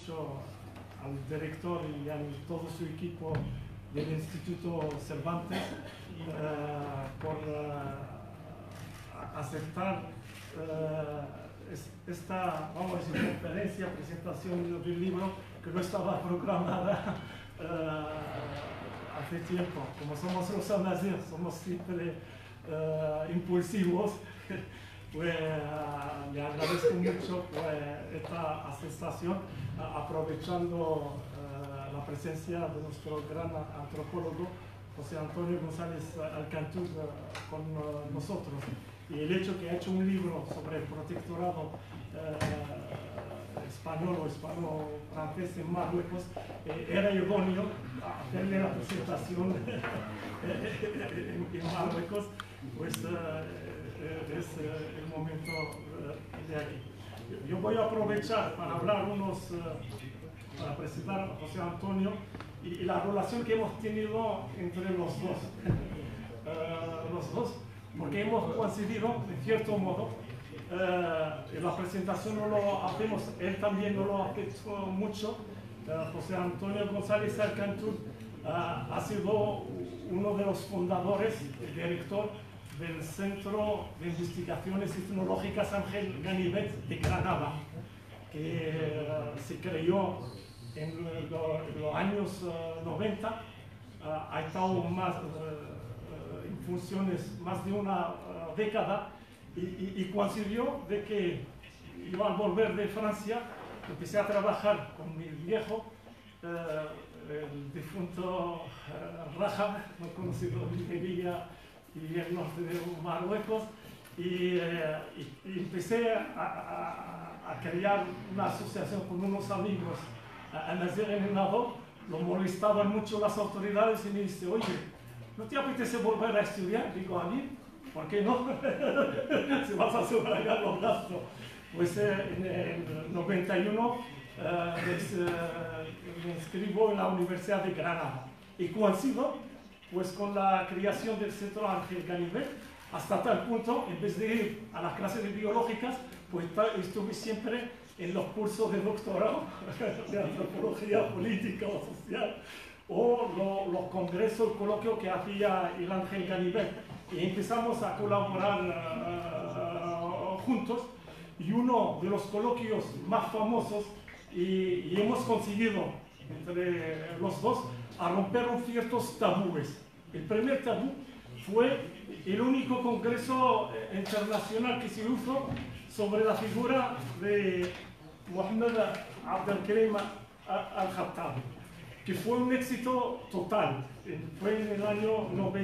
mucho al director y a todo su equipo del Instituto Cervantes por aceptar esta, vamos a decir, conferencia, presentación del libro que no estaba programada hace tiempo. Como somos los amazigh, somos siempre impulsivos, pues le agradezco mucho esta asociación, aprovechando la presencia de nuestro gran antropólogo José Antonio González Alcantur con nosotros. Y el hecho que ha hecho un libro sobre el protectorado español o hispano-francés en Marruecos, era idóneo hacerle la presentación en Marruecos, pues es el momento de aquí. Yo voy a aprovechar para hablar para presentar a José Antonio y la relación que hemos tenido entre los dos, porque hemos coincidido, en cierto modo, la presentación no lo hacemos, él también no lo ha hecho mucho. José Antonio González Alcantur ha sido uno de los fundadores, el director del Centro de Investigaciones Etnológicas Ángel Ganivet de Granada, que se creó en los años 90, ha estado en funciones más de una década y coincidió de que yo al volver de Francia empecé a trabajar con mi viejo, el difunto Raja, no conocido en Melilla y el norte de Marruecos, y empecé a crear una asociación con unos amigos amazigh en el Nado. Lo molestaban mucho las autoridades y me dice: oye, ¿no te apetece volver a estudiar? Digo: a mí, ¿por qué no? Si vas a sufragar los gastos. Pues en el 91 me inscribo en la Universidad de Granada y coincido pues con la creación del Centro Ángel Ganivet, hasta tal punto, en vez de ir a las clases de biológicas, pues estuve siempre en los cursos de doctorado de antropología política o social, o los congresos, coloquios que hacía el Ángel Ganivet, y empezamos a colaborar juntos, y uno de los coloquios más famosos, y hemos conseguido entre los dos a romper ciertos tabúes. El primer tabú fue el único congreso internacional que se hizo sobre la figura de Mohammed Abdelkrim Al-Khattabi, que fue un éxito total. Fue en el año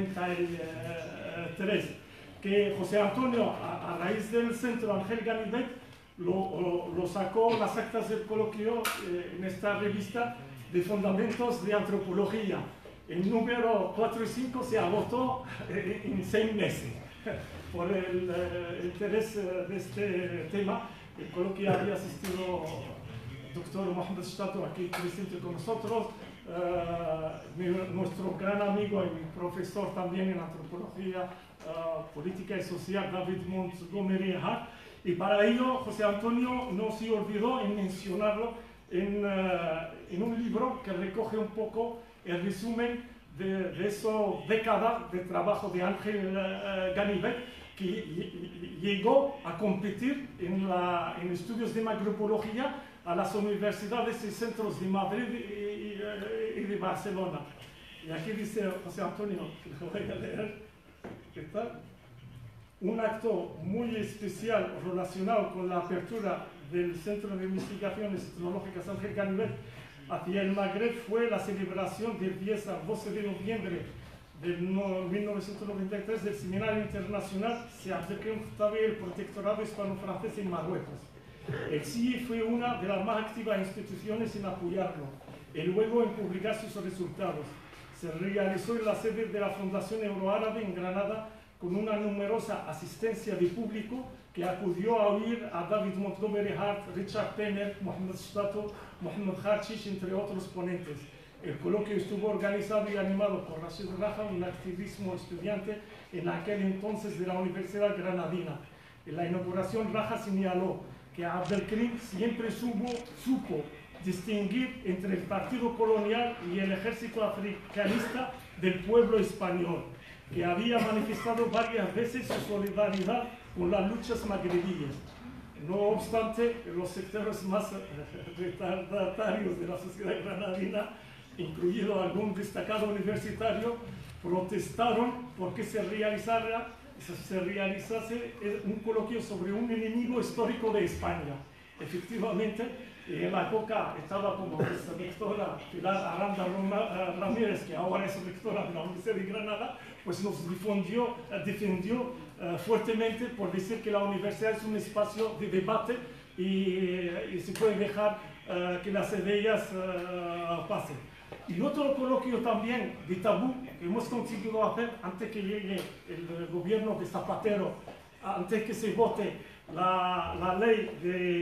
93, que José Antonio, a raíz del Centro Ángel Ganivet, lo sacó las actas del coloquio en esta revista de Fundamentos de Antropología. El número 4 y 5 se agotó en 6 meses por el interés de este tema. El coloquio había asistido el doctor Mohamed Shtato, aquí presente con nosotros, nuestro gran amigo y profesor también en antropología política y social, David Montgomery Hart, y para ello José Antonio no se olvidó en mencionarlo en un libro que recoge un poco el resumen de esa década de trabajo de Ángel Ganivet, que llegó a competir en estudios de macrobiología a las universidades y centros de Madrid y de Barcelona. Y aquí dice José Antonio, que lo voy a leer, ¿qué tal? Un acto muy especial relacionado con la apertura del Centro de Investigaciones Etnológicas Ángel Ganivet hacia el Magreb fue la celebración del 10 al 12 de noviembre de 1993 del Seminario Internacional Se Abdelkrim Khattabi, el Protectorado Hispano-Francés en Marruecos. El CIE fue una de las más activas instituciones en apoyarlo y luego en publicar sus resultados. Se realizó en la sede de la Fundación Euroárabe en Granada, con una numerosa asistencia de público que acudió a oír a David Montgomery Hart, Richard Penner, Mohamed Shtato, Mohamed Kharchish, entre otros ponentes. El coloquio estuvo organizado y animado por Rashid Raja, un activismo estudiante en aquel entonces de la Universidad Granadina. En la inauguración, Raja señaló que Abdelkrim siempre supo distinguir entre el partido colonial y el ejército africanista del pueblo español, que había manifestado varias veces su solidaridad con las luchas magrebíes. No obstante, los sectores más retardatarios de la sociedad granadina, incluido algún destacado universitario, protestaron porque se realizase un coloquio sobre un enemigo histórico de España. Efectivamente, en la época estaba como rectora Pilar Aranda Ramírez, que ahora es rectora de la Universidad de Granada, pues nos defendió fuertemente por decir que la universidad es un espacio de debate y se puede dejar que las ideas pasen. Y otro coloquio también de tabú que hemos conseguido hacer antes que llegue el gobierno de Zapatero, antes que se vote la ley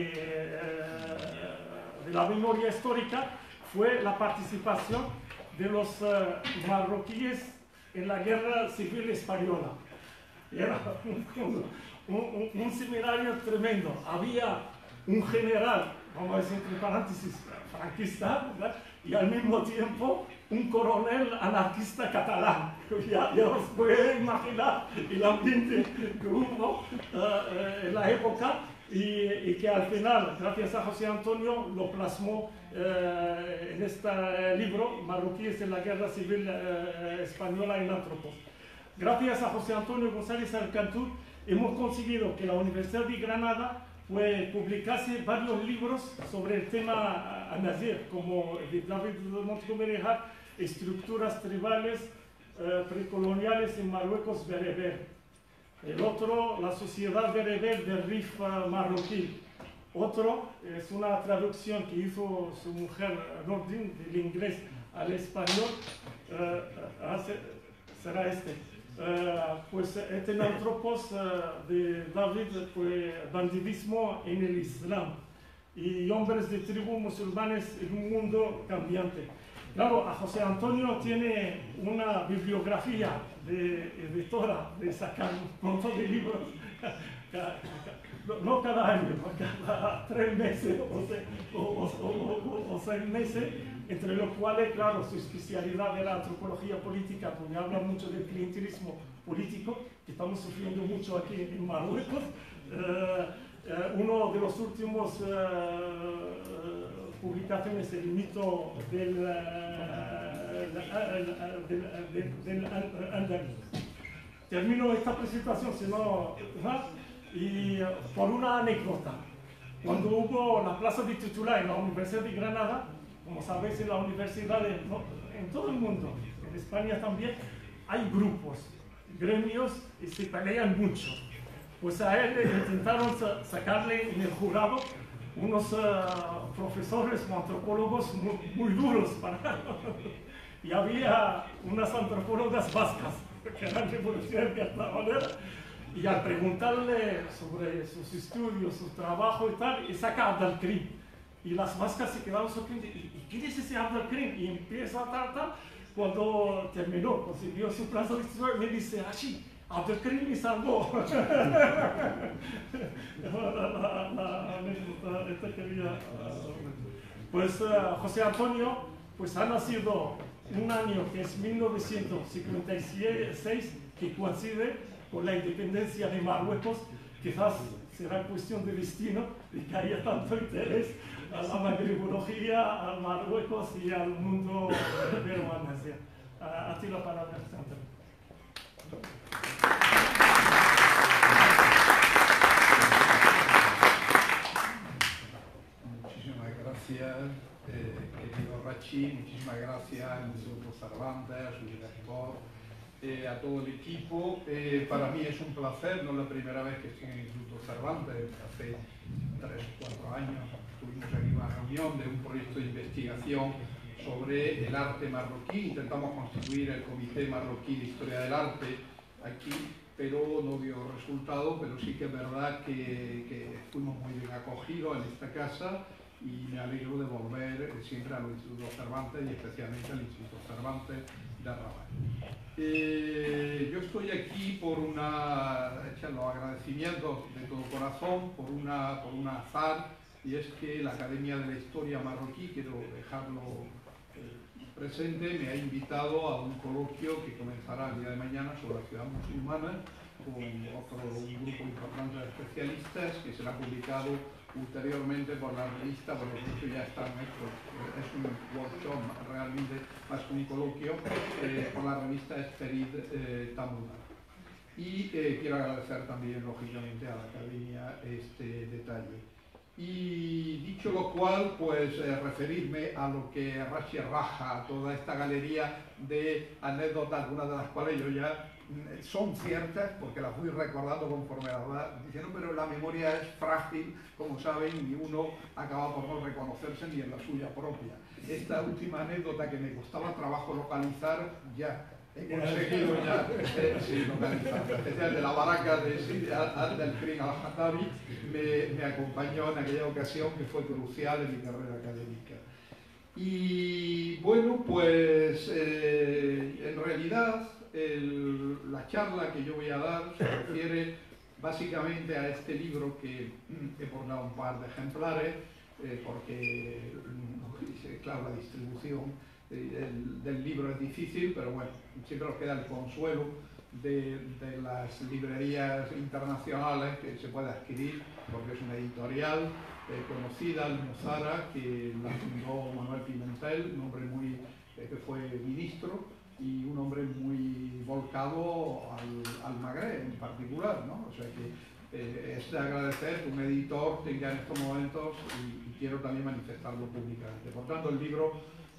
de la memoria histórica, fue la participación de los marroquíes en la guerra civil española. Era un seminario tremendo. Había un general, vamos a decir entre paréntesis, franquista, ¿verdad? Y al mismo tiempo un coronel anarquista catalán. Ya os pueden imaginar el ambiente que hubo en la época y que al final, gracias a José Antonio, lo plasmó en este libro, Marroquíes en la Guerra Civil Española en Antropos. Gracias a José Antonio González Alcantú hemos conseguido que la Universidad de Granada publicase varios libros sobre el tema Anazir, como el de David Montgomery Hart, Estructuras tribales precoloniales en Marruecos bereber. El otro, La sociedad bereber del Rif marroquí. Otro es una traducción que hizo su mujer Nordin del inglés al español, será este. Pues Etnantropos de David, pues bandidismo en el Islam y hombres de tribu musulmanes en un mundo cambiante. Claro, a José Antonio tiene una bibliografía de editora, de sacar un montón de libros, no cada año, cada 3 meses o 6 meses, entre los cuales, claro, su especialidad era antropología política, porque habla mucho del clientelismo político, que estamos sufriendo mucho aquí en Marruecos. Uno de los últimos publicaciones, el mito del Andaluz. Termino esta presentación, si no, y por una anécdota. Cuando hubo la plaza de titular en la Universidad de Granada, como sabéis, en las universidades, ¿no?, en todo el mundo, en España también, hay grupos, gremios, y se pelean mucho. Pues a él intentaron sacarle en el jurado unos profesores o antropólogos muy duros para y había unas antropólogas vascas que eran revolucionarias de esta manera, y al preguntarle sobre sus estudios, su trabajo y tal, y saca Abdelkrim. Y las vascas se quedaron sorprendidas. ¿Y quién es ese Abdelkrim? Y empieza tal. Cuando terminó, consiguió su plaza de estudio, me dice, sí, Abdelkrim me salvó. la anécdota esta quería. Pues José Antonio pues ha nacido un año que es 1956, que coincide con la independencia de Marruecos. Quizás será cuestión de destino de que haya tanto interés a la magrebología, a Marruecos y al mundo peruano. A ti la palabra, Santa. Muchísimas gracias, querido Rachi, muchísimas gracias al Instituto Cervantes, a su director, a todo el equipo. Para mí es un placer, no es la primera vez que estoy en el Instituto Cervantes, hace 3 o 4 años tuvimos aquí una reunión de un proyecto de investigación sobre el arte marroquí. Intentamos constituir el Comité Marroquí de Historia del Arte aquí, pero no dio resultado, pero sí que es verdad que fuimos muy bien acogidos en esta casa y me alegro de volver siempre al Instituto Cervantes y especialmente al Instituto Cervantes de Rabat. Yo estoy aquí por los agradecimientos de todo corazón, por un azar y es que la Academia de la Historia Marroquí, quiero dejarlo presente, me ha invitado a un coloquio que comenzará el día de mañana sobre la ciudad musulmana, con un grupo importante de especialistas, que será publicado ulteriormente por la revista, por lo que ya están hechos, es un workshop realmente más que un coloquio, por la revista Esperid Tamuda. Y quiero agradecer también, lógicamente, a la Academia este detalle. Y dicho lo cual, pues referirme a lo que Rachi raja, a toda esta galería de anécdotas, algunas de las cuales yo ya son ciertas, porque las fui recordando conforme las va diciendo, pero la memoria es frágil, como saben, y uno acaba por no reconocerse ni en la suya propia. Esta última anécdota que me costaba trabajo localizar, ya he conseguido sí, localizar. Especial de la baraca de Abdelkrim al-Khattabi me acompañó en aquella ocasión que fue crucial en mi carrera académica. Y bueno, pues en realidad la charla que yo voy a dar se refiere básicamente a este libro que he portado un par de ejemplares porque, claro, la distribución del libro es difícil, pero bueno, siempre nos queda el consuelo de las librerías internacionales que se puede adquirir, porque es una editorial conocida, Almuzara, que la fundó Manuel Pimentel, un hombre que fue ministro y un hombre muy volcado al Magreb en particular, ¿no? O sea que es de agradecer que un editor tenga en estos momentos, y quiero también manifestarlo públicamente. Por tanto, el libro,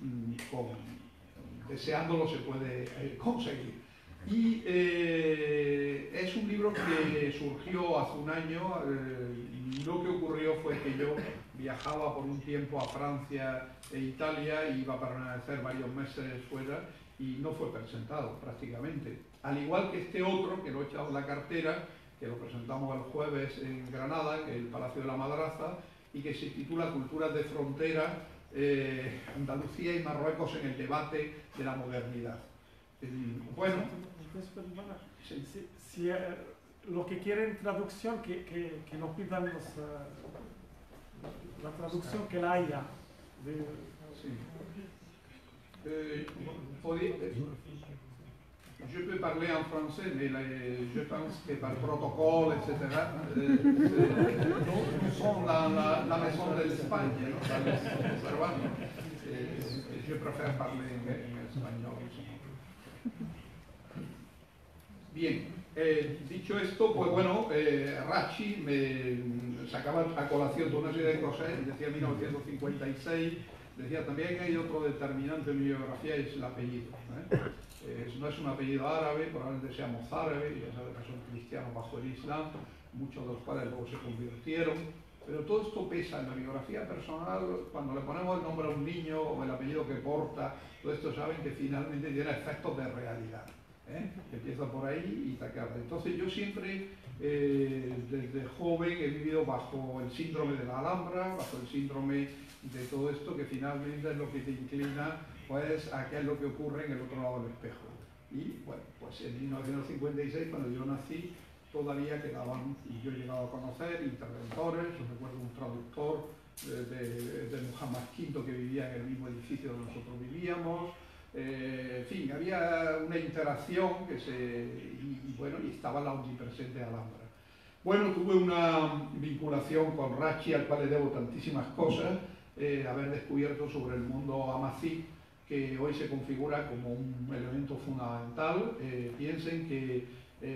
deseándolo, se puede conseguir. Y es un libro que surgió hace un año. Lo que ocurrió fue que yo viajaba por un tiempo a Francia e Italia, y iba a permanecer varios meses fuera, y no fue presentado prácticamente. Al igual que este otro, que lo he echado en la cartera, que lo presentamos el jueves en Granada, en el Palacio de la Madraza, y que se titula Culturas de Frontera, Andalucía y Marruecos en el debate de la modernidad. Bueno, si lo que quieren traducción, que lo pidan la traducción que la haya. Sí. Je peux parler en français, mais je pense que par protocole, etc., nous sommes la maison de l'Espagne, je préfère parler en español. Bien, dicho esto, pues bueno, Rachi me sacaba a colación toda una serie de cosas, decía 1956, decía también que hay otro determinante en mi biografía, es el apellido. No es un apellido árabe, probablemente sea mozárabe, ya saben que son cristianos bajo el Islam, muchos de los cuales luego se convirtieron, pero todo esto pesa en la biografía personal. Cuando le ponemos el nombre a un niño o el apellido que porta, todo esto saben que finalmente tiene efectos de realidad. Empieza por ahí y te acaba. Entonces yo siempre, desde joven, he vivido bajo el síndrome de la Alhambra, bajo el síndrome de todo esto, que finalmente es lo que te inclina pues a qué es lo que ocurre en el otro lado del espejo. Y bueno, pues en 1956, cuando yo nací, todavía quedaban, y yo he llegado a conocer, interventores. Yo recuerdo un traductor de Muhammad V que vivía en el mismo edificio donde nosotros vivíamos. En fin, había una interacción y bueno, y estaba la omnipresente Alhambra. Bueno, tuve una vinculación con Rachi, al cual le debo tantísimas cosas, haber descubierto sobre el mundo amazigh, que hoy se configura como un elemento fundamental. Piensen que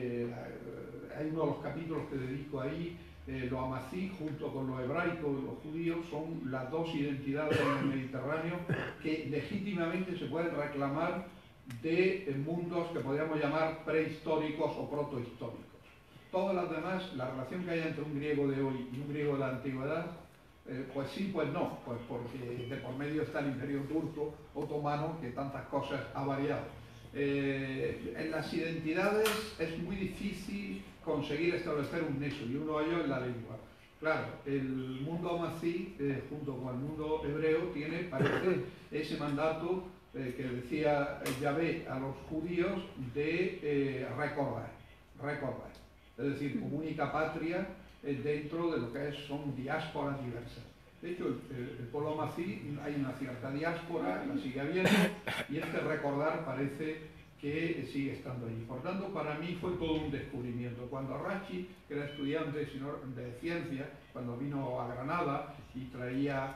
hay uno de los capítulos que dedico ahí, los amazigh junto con los hebraicos y los judíos son las dos identidades en el Mediterráneo que legítimamente se pueden reclamar de mundos que podríamos llamar prehistóricos o protohistóricos. Todas las demás, la relación que hay entre un griego de hoy y un griego de la antigüedad, pues sí, pues no, pues porque de por medio está el Imperio Turco Otomano, que tantas cosas ha variado. En las identidades es muy difícil conseguir establecer un nexo, y uno de ellos es la lengua. Claro, el mundo amazigh, junto con el mundo hebreo, parece ese mandato que decía Yahvé a los judíos de recordar. Es decir, como única patria dentro de lo que son diásporas diversas. De hecho, el pueblo amazigh hay una cierta diáspora, la sigue habiendo, y este recordar parece que sigue estando allí. Por tanto, para mí fue todo un descubrimiento. Cuando Rachi, que era estudiante de ciencia, cuando vino a Granada y traía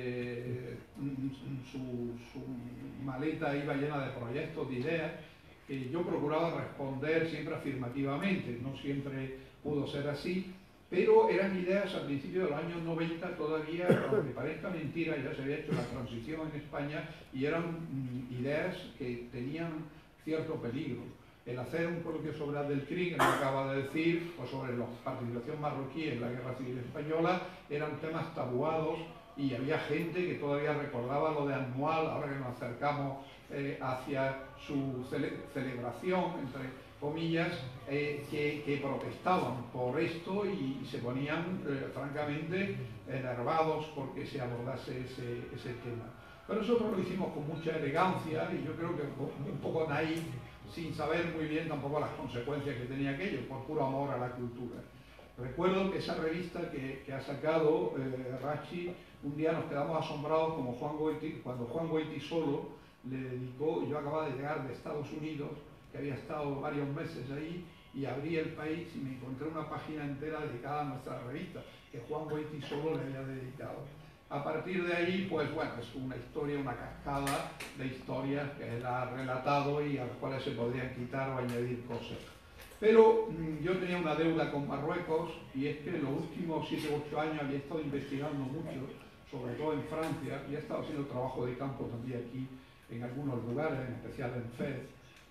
su maleta iba llena de proyectos, de ideas, yo procuraba responder siempre afirmativamente, no siempre pudo ser así, pero eran ideas a principios de los años 90 todavía, aunque parezca mentira, ya se había hecho la transición en España y eran ideas que tenían cierto peligro. El hacer un coloquio sobre Abdelkrim, que me acaba de decir, o sobre la participación marroquí en la Guerra Civil Española, eran temas tabuados y había gente que todavía recordaba lo de Anual, ahora que nos acercamos hacia su celebración, entre comillas, que protestaban por esto y se ponían francamente enervados porque se abordase ese tema. Pero nosotros lo hicimos con mucha elegancia y yo creo que un poco naif, sin saber muy bien tampoco las consecuencias que tenía aquello, por puro amor a la cultura. Recuerdo que esa revista que ha sacado Rachi, un día nos quedamos asombrados como cuando Juan Goytisolo le dedicó, yo acababa de llegar de Estados Unidos, que había estado varios meses ahí, y abrí El País y me encontré una página entera dedicada a nuestra revista, que Juan Goytisolo le había dedicado. A partir de ahí, pues bueno, es una historia, una cascada de historias que él ha relatado y a las cuales se podrían quitar o añadir cosas. Pero yo tenía una deuda con Marruecos y es que en los últimos 7 u 8 años había estado investigando mucho, sobre todo en Francia, y he estado haciendo trabajo de campo también aquí en algunos lugares, en especial en Fez,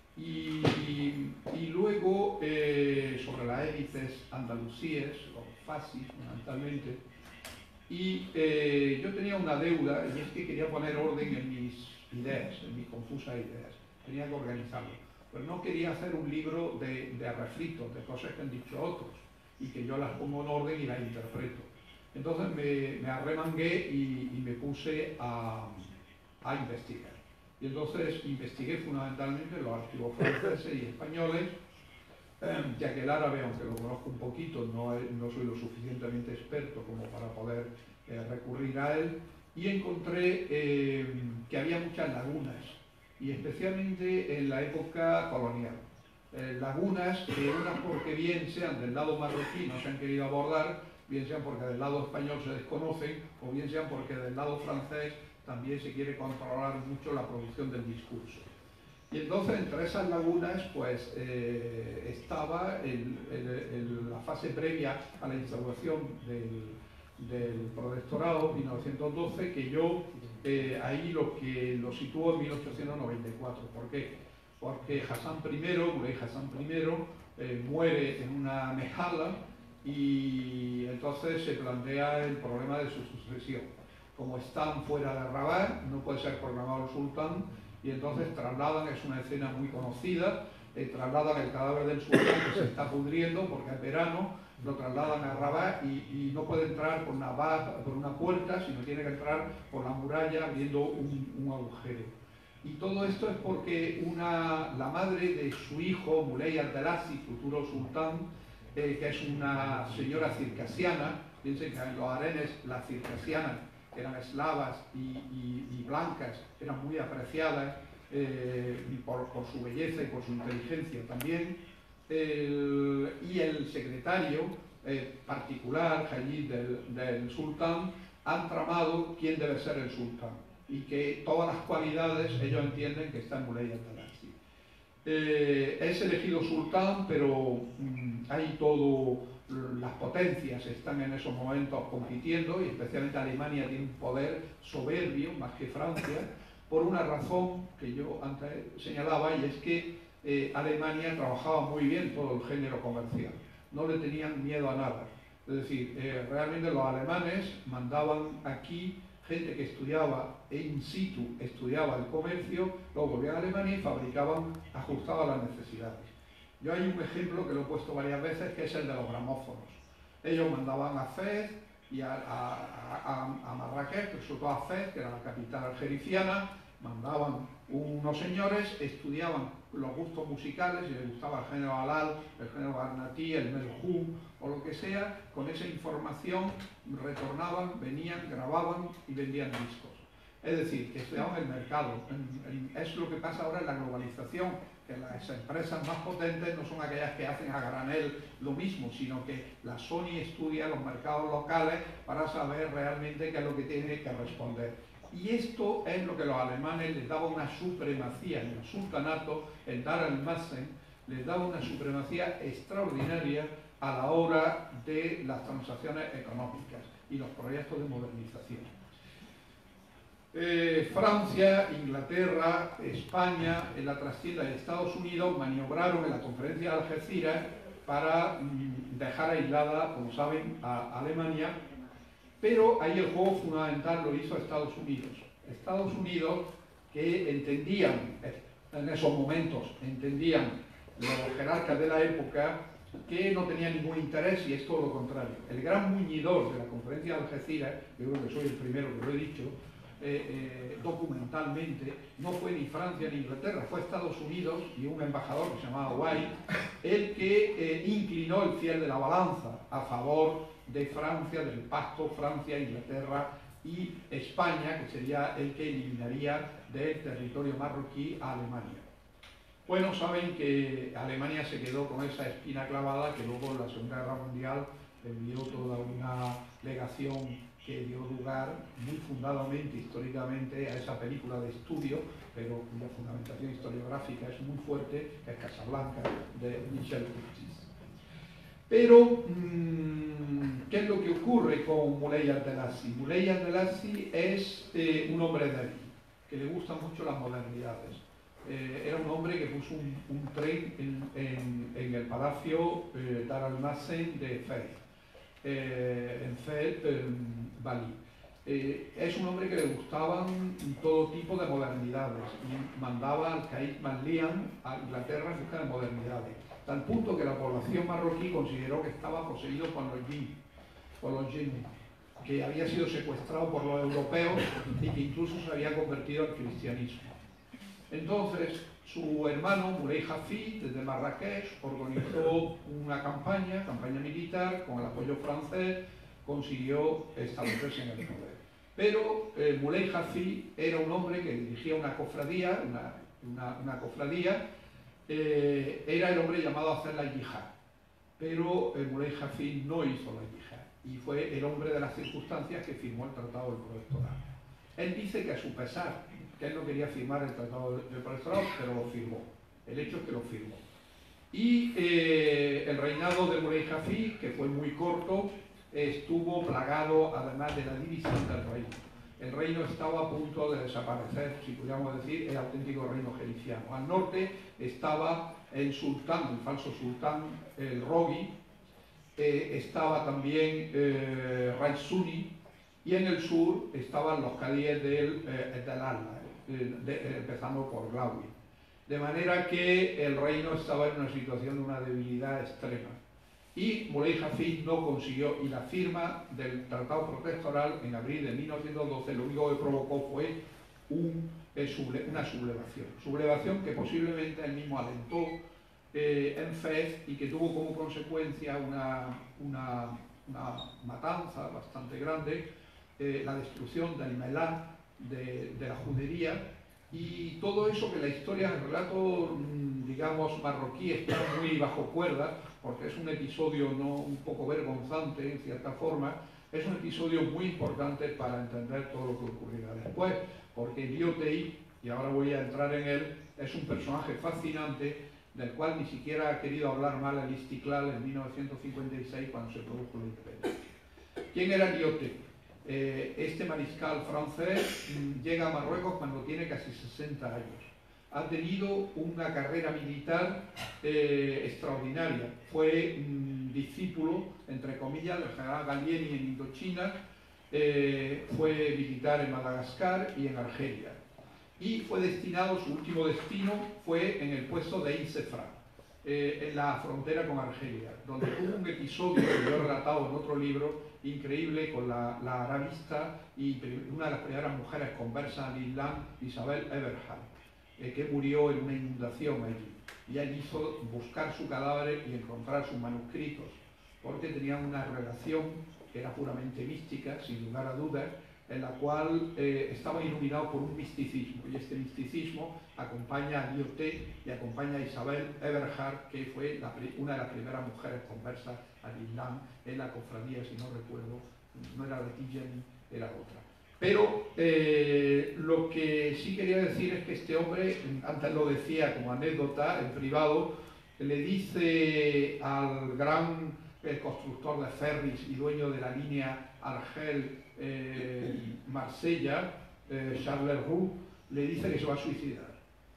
y luego sobre las élites andalusíes, o fasis fundamentalmente, y yo tenía una deuda, y es que quería poner orden en mis ideas, en mis confusas ideas, tenía que organizarlo, pero no quería hacer un libro de refritos, de cosas que han dicho otros, y que yo las pongo en orden y las interpreto. Entonces me arremangué y me puse a investigar. Y entonces investigué fundamentalmente los archivos franceses y españoles, ya que el árabe, aunque lo conozco un poquito, no soy lo suficientemente experto como para poder recurrir a él, y encontré que había muchas lagunas, y especialmente en la época colonial. Lagunas unas porque bien sean del lado marroquí no se han querido abordar, bien sean porque del lado español se desconocen, o bien sean porque del lado francés también se quiere controlar mucho la producción del discurso. Y entonces entre esas lagunas pues estaba la fase previa a la instauración del protectorado 1912, que yo ahí lo sitúo en 1894. ¿Por qué? Porque Hassan I, Moulay Hassan I, muere en una mejala y entonces se plantea el problema de su sucesión. Como están fuera de Rabat, no puede ser proclamado sultán, y entonces trasladan, es una escena muy conocida, trasladan el cadáver del sultán que se está pudriendo porque es verano, lo trasladan a Rabat y no puede entrar por una puerta, sino tiene que entrar por la muralla abriendo un agujero. Y todo esto es porque la madre de su hijo, Moulay Abdelaziz, futuro sultán, que es una señora circasiana, piensen que en los harenes las circasianas, que eran eslavas y blancas, eran muy apreciadas por su belleza y por su inteligencia también. Y el secretario particular allí del sultán han tramado quién debe ser el sultán y que todas las cualidades ellos entienden que está en Moulay Abdelaziz. Es elegido sultán, pero hay las potencias están en esos momentos compitiendo, y especialmente Alemania tiene un poder soberbio, más que Francia, por una razón que yo antes señalaba, y es que Alemania trabajaba muy bien todo el género comercial, no le tenían miedo a nada. Es decir, realmente los alemanes mandaban aquí gente que estudiaba in situ, estudiaba el comercio, luego volvían a Alemania y fabricaban, ajustaban las necesidades. Yo hay un ejemplo que lo he puesto varias veces, que es el de los gramófonos. Ellos mandaban a Fez y a Marrakech, sobre todo a Fez, que era la capital algericiana, Mandaban unos señores, estudiaban los gustos musicales, si les gustaba el género halal, el género barnatí, el melhum o lo que sea, con esa información retornaban, venían, grababan y vendían discos. Es decir, que estudiaban el mercado. Es lo que pasa ahora en la globalización, que las empresas más potentes no son aquellas que hacen a granel lo mismo, sino que la Sony estudia los mercados locales para saber realmente qué es lo que tiene que responder. Y esto es lo que los alemanes les daba una supremacía, en el sultanato, el Dar al-Mazen, les daba una supremacía extraordinaria a la hora de las transacciones económicas y los proyectos de modernización. Francia, Inglaterra, España, en la trastienda de Estados Unidos maniobraron en la conferencia de Algeciras para dejar aislada, como saben, a Alemania, pero ahí el juego fundamental lo hizo Estados Unidos. Estados Unidos, que entendían, en esos momentos, entendían los jerarcas de la época que no tenía ningún interés y es todo lo contrario. El gran muñidor de la conferencia de Algeciras, yo creo que soy el primero que lo he dicho, documentalmente, no fue ni Francia ni Inglaterra, fue Estados Unidos y un embajador que se llamaba White, el que inclinó el fiel de la balanza a favor de Francia, del pacto Francia, Inglaterra y España, que sería el que eliminaría del territorio marroquí a Alemania. Bueno, saben que Alemania se quedó con esa espina clavada, que luego en la Segunda Guerra Mundial envió toda una legación que dio lugar muy fundadamente, históricamente, a esa película de estudio, pero cuya fundamentación historiográfica es muy fuerte, que es Casablanca, de Michel Curtis. Pero, ¿qué es lo que ocurre con Moulay Abdelaziz? Moulay Abdelaziz es un hombre débil, que le gustan mucho las modernidades. Era un hombre que puso un tren en el palacio Dar al-Mazen de Fez, en Fez, Bali. Es un hombre que le gustaban todo tipo de modernidades y mandaba al Kaid Manlian a Inglaterra en busca de modernidades, tal punto que la población marroquí consideró que estaba poseído por los jinn, que había sido secuestrado por los europeos y que incluso se había convertido al cristianismo. Entonces, su hermano, Moulay Hafid, desde Marrakech, organizó una campaña militar, con el apoyo francés, consiguió establecerse en el poder. Pero Moulay Hafid era un hombre que dirigía una cofradía, era el hombre llamado a hacer la yihad. Pero Moulay Hafid no hizo la yihad, y fue el hombre de las circunstancias que firmó el Tratado del Protectorado. Él dice que a su pesar, que él no quería firmar el Tratado del Protectorado, pero lo firmó. El hecho es que lo firmó. Y el reinado de Moulay Hafid, que fue muy corto, estuvo plagado además de la división del reino. El reino estaba a punto de desaparecer, si pudiéramos decir, el auténtico reino geliciano. Al norte estaba el sultán, el falso sultán, el Roghi, estaba también Rais Suni, y en el sur estaban los cadíes del Alma, empezando por Glaoui. De manera que el reino estaba en una situación de una debilidad extrema. Y Moulay Hafid no consiguió, y la firma del Tratado Protectoral en abril de 1912 lo único que provocó fue una sublevación que posiblemente él mismo alentó en Fez y que tuvo como consecuencia una matanza bastante grande, la destrucción del Melá, de la judería, y todo eso que la historia, el relato, digamos, marroquí está muy bajo cuerda, porque es un episodio un poco vergonzante en cierta forma, es un episodio muy importante para entender todo lo que ocurrirá después, porque Lyautey, y ahora voy a entrar en él, es un personaje fascinante, del cual ni siquiera ha querido hablar mal el Istiklal en 1956 cuando se produjo la independencia. ¿Quién era Lyautey? Este mariscal francés llega a Marruecos cuando tiene casi 60 años. Ha tenido una carrera militar extraordinaria. Fue discípulo, entre comillas, del general Gallieni en Indochina, fue militar en Madagascar y en Argelia. Y fue destinado, su último destino fue en el puesto de Insefra. en la frontera con Argelia, donde hubo un episodio que yo he relatado en otro libro, increíble, con la arabista y una de las primeras mujeres conversas al Islam, Isabel Eberhard, que murió en una inundación allí. Y él hizo buscar su cadáver y encontrar sus manuscritos, porque tenían una relación que era puramente mística, sin lugar a dudas, en la cual estaba iluminado por un misticismo, y este misticismo acompaña a Lyoté y acompaña a Isabel Eberhard, que fue una de las primeras mujeres conversas al Islam en la cofradía, si no recuerdo, no era de Tijani, era otra. Pero lo que sí quería decir es que este hombre, antes lo decía como anécdota en privado, le dice al gran constructor de ferries y dueño de la línea Argel-Marsella, Charles Leroux, le dice que se va a suicidar.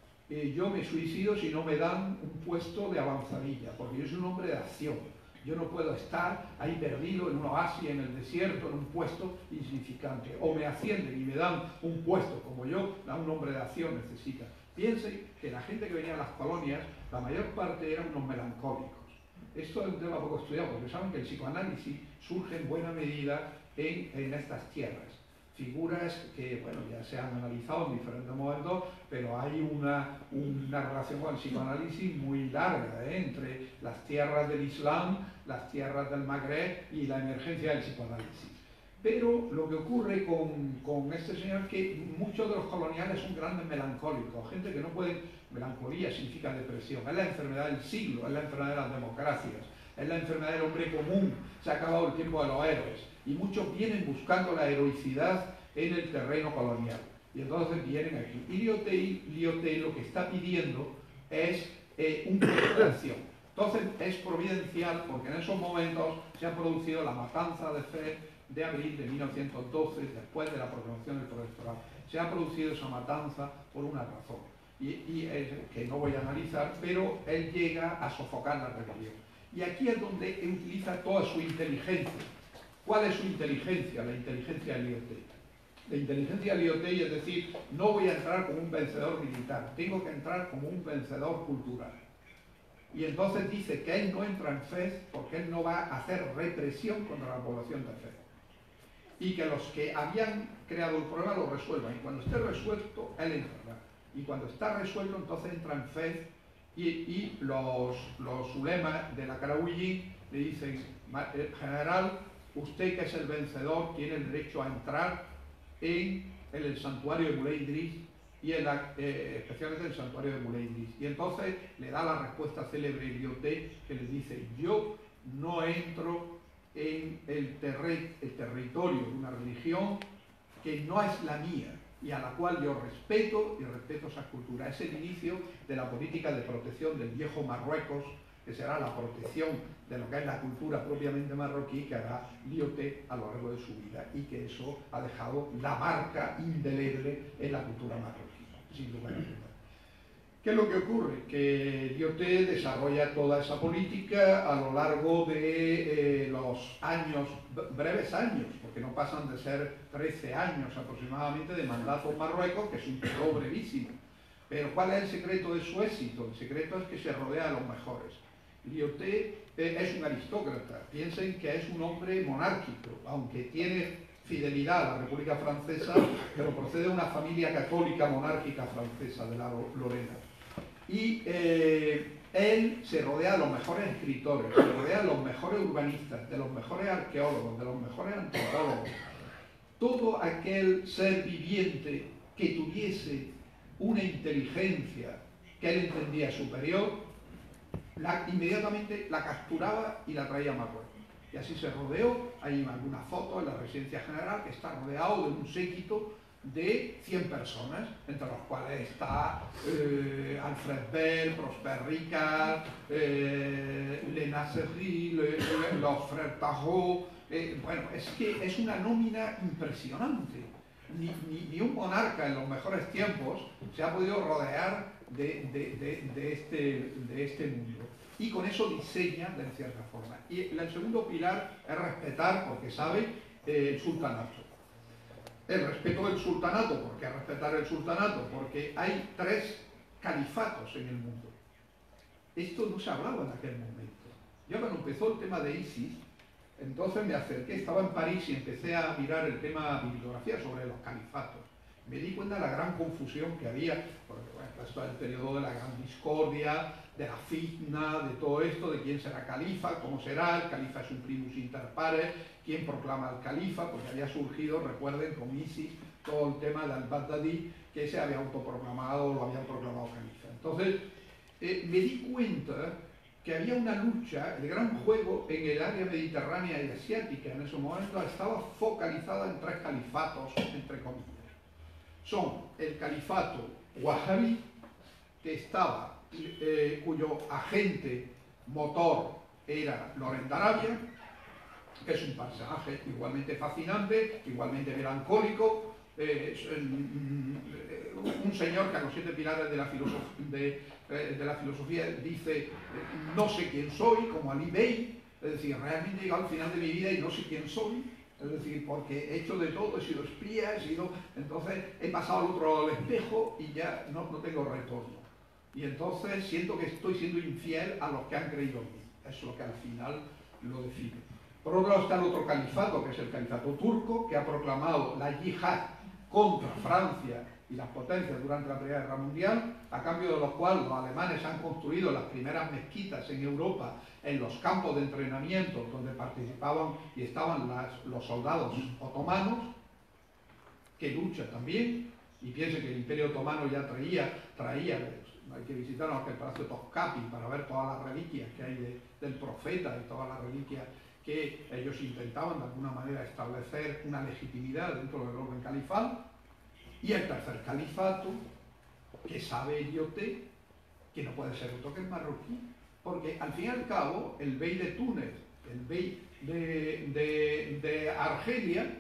Yo me suicido si no me dan un puesto de avanzadilla, porque yo soy un hombre de acción. Yo no puedo estar ahí perdido en un oasis, en el desierto, en un puesto insignificante. O me ascienden y me dan un puesto como yo, un hombre de acción necesita. Piensen que la gente que venía a las colonias, la mayor parte eran unos melancólicos. Esto es un tema poco estudiado, porque saben que el psicoanálisis surge en buena medida en estas tierras. Figuras que, bueno, ya se han analizado en diferentes momentos, pero hay una relación con el psicoanálisis muy larga entre las tierras del Islam, las tierras del Magreb y la emergencia del psicoanálisis. Pero lo que ocurre con este señor es que muchos de los coloniales son grandes melancólicos, gente que no puede. Melancolía significa depresión, es la enfermedad del siglo, es la enfermedad de las democracias, es la enfermedad del hombre común, se ha acabado el tiempo de los héroes. Y muchos vienen buscando la heroicidad en el terreno colonial. Y entonces vienen aquí. Y Lyoté lo que está pidiendo es un proyecto de acción. Entonces es providencial porque en esos momentos se ha producido la matanza de Fez de abril de 1912, después de la proclamación del protectorado. Se ha producido esa matanza por una razón, que no voy a analizar, pero él llega a sofocar la rebelión. Y aquí es donde utiliza toda su inteligencia. ¿Cuál es su inteligencia? La inteligencia de Lyoté. La inteligencia de Lyoté, es decir, no voy a entrar como un vencedor militar, tengo que entrar como un vencedor cultural. Y entonces dice que él no entra en Fez porque él no va a hacer represión contra la población de Fez. Y que los que habían creado el problema lo resuelvan. Y cuando esté resuelto, él entrará. Y cuando está resuelto, entonces entra en Fez y los ulemas de la Karawiyyi le dicen: general, usted que es el vencedor tiene el derecho a entrar en el santuario de Moulay Idriss y especialmente el santuario de Moulay Idriss. Y entonces le da la respuesta célebre Lyoté, que le dice: yo no entro en el territorio de una religión que no es la mía y a la cual yo respeto y respeto esa cultura. Es el inicio de la política de protección del viejo Marruecos, que será la protección de lo que es la cultura propiamente marroquí, que hará Lyoté a lo largo de su vida, y que eso ha dejado la marca indeleble en la cultura marroquí, sin lugar a dudas. ¿Qué es lo que ocurre? Que Lyoté desarrolla toda esa política a lo largo de los años, breves años, porque no pasan de ser 13 años aproximadamente de mandato en Marruecos, que es un periodo brevísimo. Pero ¿cuál es el secreto de su éxito? El secreto es que se rodea de los mejores. Lyoté es un aristócrata, piensen que es un hombre monárquico, aunque tiene fidelidad a la República Francesa, pero procede de una familia católica monárquica francesa, de la Lorena. Y él se rodea de los mejores escritores, se rodea de los mejores urbanistas, de los mejores arqueólogos, de los mejores antropólogos. Todo aquel ser viviente que tuviese una inteligencia que él entendía superior, inmediatamente la capturaba y la traía a Marruecos. Y así se rodeó. Hay algunas fotos en la residencia general que está rodeado de un séquito de 100 personas, entre los cuales está Alfred Bell, Prosper Ricard, Le Nasserie, los Frères Tarot. Bueno, es que es una nómina impresionante. Ni un monarca en los mejores tiempos se ha podido rodear de este mundo. Y con eso diseña de cierta forma. Y el segundo pilar es respetar, porque sabe, el sultanato. El respeto del sultanato. ¿Por qué respetar el sultanato? Porque hay 3 califatos en el mundo. esto no se hablaba en aquel momento. Yo cuando empezó el tema de ISIS, entonces me acerqué, estaba en París y empecé a mirar el tema bibliografía sobre los califatos. Me di cuenta de la gran confusión que había, porque bueno, esto es el periodo de la gran discordia, de la fitna, de todo esto, de quién será califa, cómo será, el califa es un primus inter pares, quién proclama al califa, porque había surgido, recuerden, con ISIS, todo el tema del Bagdadí, que se había autoproclamado, lo habían proclamado califa. Entonces, me di cuenta que había una lucha, el gran juego en el área mediterránea y asiática en ese momento estaba focalizada en tres califatos, entre comillas. Son el califato wahhabí, que estaba, cuyo agente motor era Loren de Arabia, que es un personaje igualmente fascinante, igualmente melancólico, un señor que a los 7 pilares de la filosofía dice no sé quién soy, como Ali Bey, es decir, realmente he llegado al final de mi vida y no sé quién soy, es decir, porque he hecho de todo, he sido espía, entonces he pasado al otro lado del espejo y ya no tengo retorno. Y entonces siento que estoy siendo infiel a los que han creído en mí. Eso es lo que al final lo define. Por otro lado está el otro califato, que es el califato turco, que ha proclamado la yihad contra Francia y las potencias durante la Primera Guerra Mundial, a cambio de lo cual los alemanes han construido las primeras mezquitas en Europa, en los campos de entrenamiento donde participaban y estaban los soldados otomanos, que luchan también, y piensen que el Imperio Otomano ya traía, hay que visitar el Palacio de Topkapi para ver todas las reliquias que hay del profeta y todas las reliquias que ellos intentaban de alguna manera establecer una legitimidad dentro del orden califal. Y el tercer califato, que sabe Elioté, que no puede ser otro que el marroquí, porque al fin y al cabo el bey de Túnez, el bey de Argelia,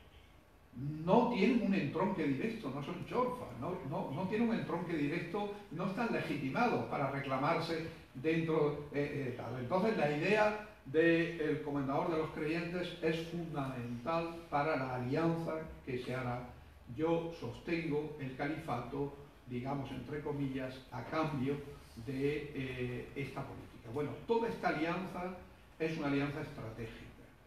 no tienen un entronque directo, no son chorfas, no tienen un entronque directo, no están legitimados para reclamarse dentro de tal. Entonces la idea del comendador de los creyentes es fundamental para la alianza que se hará. Yo sostengo el califato, digamos entre comillas, a cambio de esta política. Bueno, toda esta alianza es una alianza estratégica.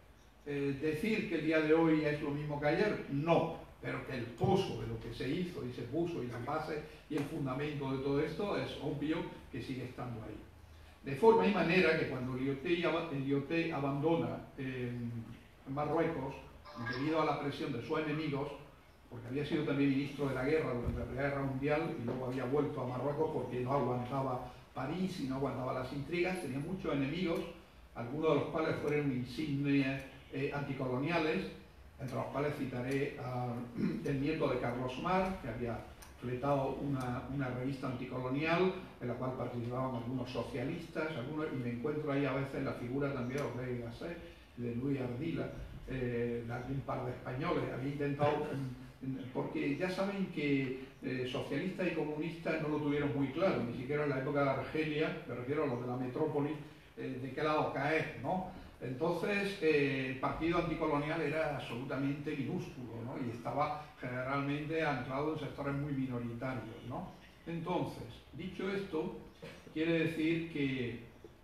Decir que el día de hoy es lo mismo que ayer, no, pero que el pozo de lo que se hizo y se puso y la base y el fundamento de todo esto es obvio que sigue estando ahí. De forma y manera que cuando Elioté abandona Marruecos, debido a la presión de sus enemigos, porque había sido también ministro de la guerra durante la Primera Guerra Mundial y luego había vuelto a Marruecos porque no aguantaba París y no aguantaba las intrigas, tenía muchos enemigos, algunos de los cuales fueron insignes anticoloniales, entre los cuales citaré el nieto de Carlos Mar, que había fletado una revista anticolonial en la cual participaban algunos socialistas, y me encuentro ahí a veces la figura también de Ortega y Gasset, de Luis Ardila, de un par de españoles. Había intentado, porque ya saben que socialistas y comunistas no lo tuvieron muy claro, ni siquiera en la época de Argelia, me refiero a los de la metrópoli, de qué lado caer, ¿no? Entonces, el partido anticolonial era absolutamente minúsculo, ¿no? Y estaba generalmente anclado en sectores muy minoritarios, ¿no? Entonces, dicho esto, quiere decir que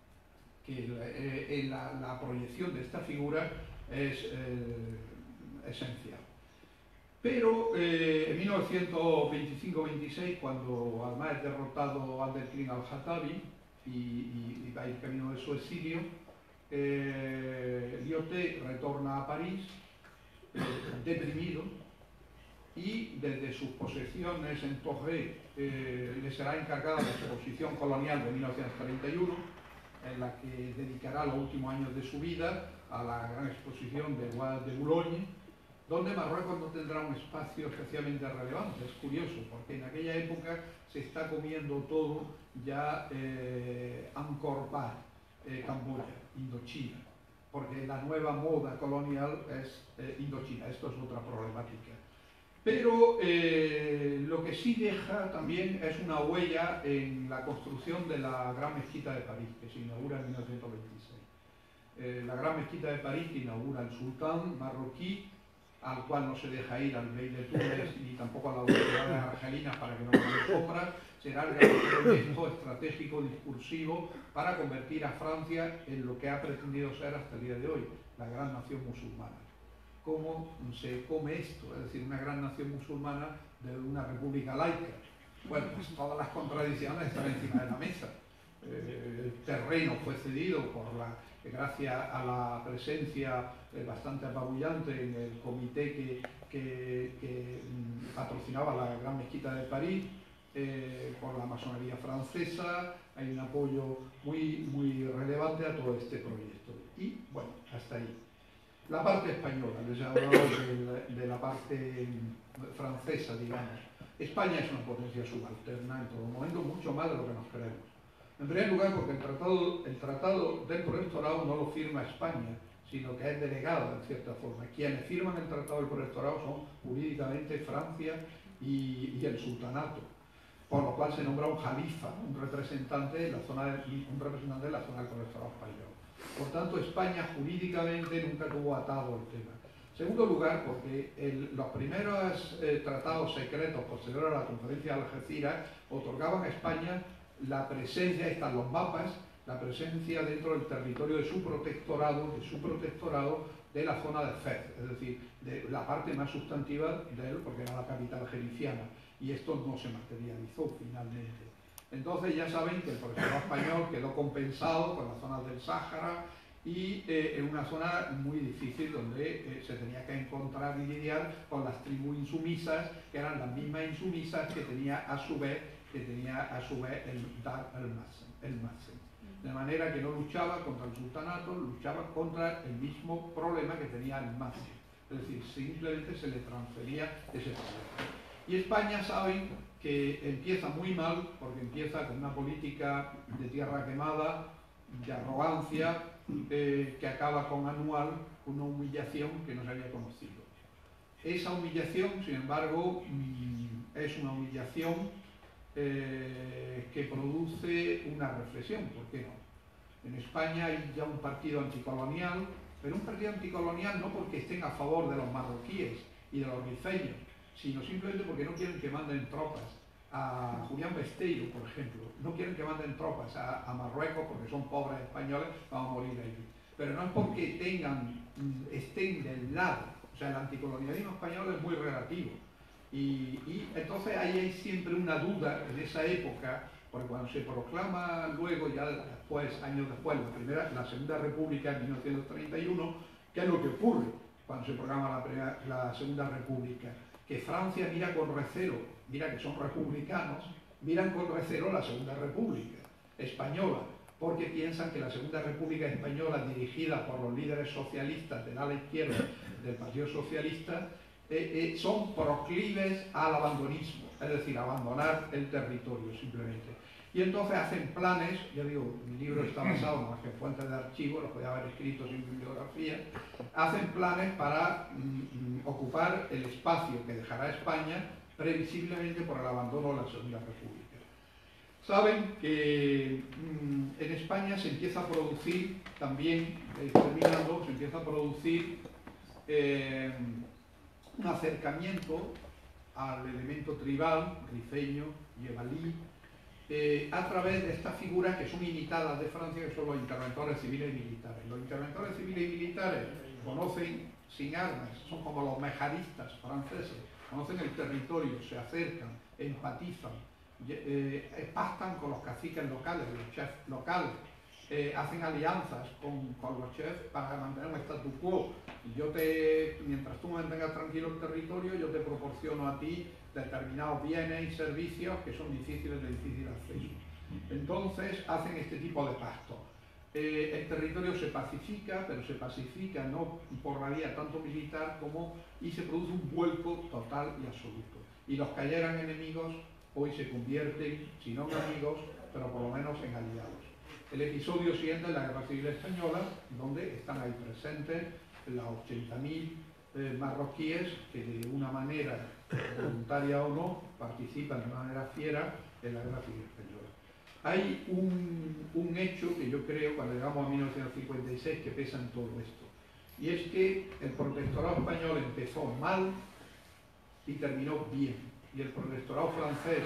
la proyección de esta figura es esencial. Pero en 1925-26, cuando además es derrotado Abdelkrim al-Khattabi y va a ir camino de su exilio, Elioté retorna a París deprimido y desde sus posesiones en Touré le será encargada la exposición colonial de 1931, en la que dedicará los últimos años de su vida a la gran exposición de Bois de Boulogne, donde Marruecos no tendrá un espacio especialmente relevante. Es curioso, porque en aquella época se está comiendo todo ya Angkor Wat, Camboya, Indochina, porque la nueva moda colonial es Indochina. Esto es otra problemática. Pero lo que sí deja también es una huella en la construcción de la Gran Mezquita de París, que se inaugura en 1926. La Gran Mezquita de París que inaugura el sultán marroquí, al cual no se deja ir al bey de Túnez ni tampoco a las autoridades argelinas para que no le sombra, será el gran proyecto estratégico discursivo para convertir a Francia en lo que ha pretendido ser hasta el día de hoy, la gran nación musulmana. ¿Cómo se come esto? Es decir, una gran nación musulmana de una república laica. Bueno, pues todas las contradicciones están encima de la mesa. El terreno fue cedido gracias a la presencia bastante apabullante en el comité que patrocinaba la Gran Mezquita de París, por la masonería francesa. Hay un apoyo muy relevante a todo este proyecto. Y bueno, hasta ahí. La parte española, les he hablado de la parte francesa, digamos. España es una potencia subalterna en todo momento, mucho más de lo que nos creemos. En primer lugar, porque el tratado del Protectorado no lo firma España, sino que es delegado en cierta forma. Quienes firman el tratado del Protectorado son jurídicamente Francia y el sultanato, por lo cual se nombra un jalifa, un representante de la zona del Protectorado español. Por tanto, España jurídicamente nunca tuvo atado el tema. En segundo lugar, porque los primeros tratados secretos posteriores a la conferencia de Algeciras otorgaban a España la presencia, están los mapas, la presencia dentro del territorio de su protectorado de la zona de Fez, es decir, de la parte más sustantiva de él, porque era la capital jericiana, y esto no se materializó finalmente. Entonces ya saben que el protectorado español quedó compensado con las zonas del Sáhara y en una zona muy difícil donde se tenía que encontrar y lidiar con las tribus insumisas, que eran las mismas insumisas que tenía a su vez el Dar el-Mazen. De manera que no luchaba contra el sultanato, luchaba contra el mismo problema que tenía el Mazen. Es decir, simplemente se le transfería ese problema. Y España, saben que empieza muy mal, porque empieza con una política de tierra quemada, de arrogancia, que acaba con Anual, una humillación que no se había conocido. Esa humillación, sin embargo, es una humillación que produce una reflexión, ¿por qué no? En España hay ya un partido anticolonial, pero un partido anticolonial no porque estén a favor de los marroquíes y de los rifeños, sino simplemente porque no quieren que manden tropas a Julián Besteiro, por ejemplo, no quieren que manden tropas a Marruecos porque son pobres españoles, vamos a morir ahí. Pero no es porque estén del lado, o sea, el anticolonialismo español es muy relativo. Y entonces ahí hay siempre una duda en esa época, porque cuando se proclama luego, ya después, años después, la Segunda República en 1931, ¿qué es lo que ocurre cuando se proclama la Segunda República? Que Francia mira con recelo, mira que son republicanos, miran con recelo la Segunda República Española, porque piensan que la Segunda República Española, dirigida por los líderes socialistas del ala izquierda del Partido Socialista, son proclives al abandonismo, es decir, abandonar el territorio simplemente. Y entonces hacen planes, ya digo, mi libro está basado en las fuentes de archivo, lo podía haber escrito sin bibliografía, hacen planes para ocupar el espacio que dejará España previsiblemente por el abandono de la Segunda República. Saben que en España se empieza a producir también, terminando, se empieza a producir un acercamiento al elemento tribal, rifeño, yebalí, a través de estas figuras que son imitadas de Francia, que son los interventores civiles y militares. Los interventores civiles y militares conocen sin armas, son como los mejaristas franceses, conocen el territorio, se acercan, empatizan, pactan con los caciques locales, los chefs locales, hacen alianzas con los chefs para mantener un statu quo. Mientras tú mantengas tranquilo el territorio, yo te proporciono a ti determinados bienes y servicios que son de difícil acceso. Entonces hacen este tipo de pactos. El territorio se pacifica, pero se pacifica no por la vía tanto militar y se produce un vuelco total y absoluto. Y los que ayer eran enemigos hoy se convierten, si no en amigos, pero por lo menos en aliados. El episodio siguiente es la Guerra Civil Española, donde están ahí presentes las 80.000 marroquíes que de una manera voluntaria o no participan de una manera fiera en la Guerra Civil Española. Hay un hecho que yo creo, cuando llegamos a 1956, que pesa en todo esto, y es que el protectorado español empezó mal y terminó bien, y el protectorado francés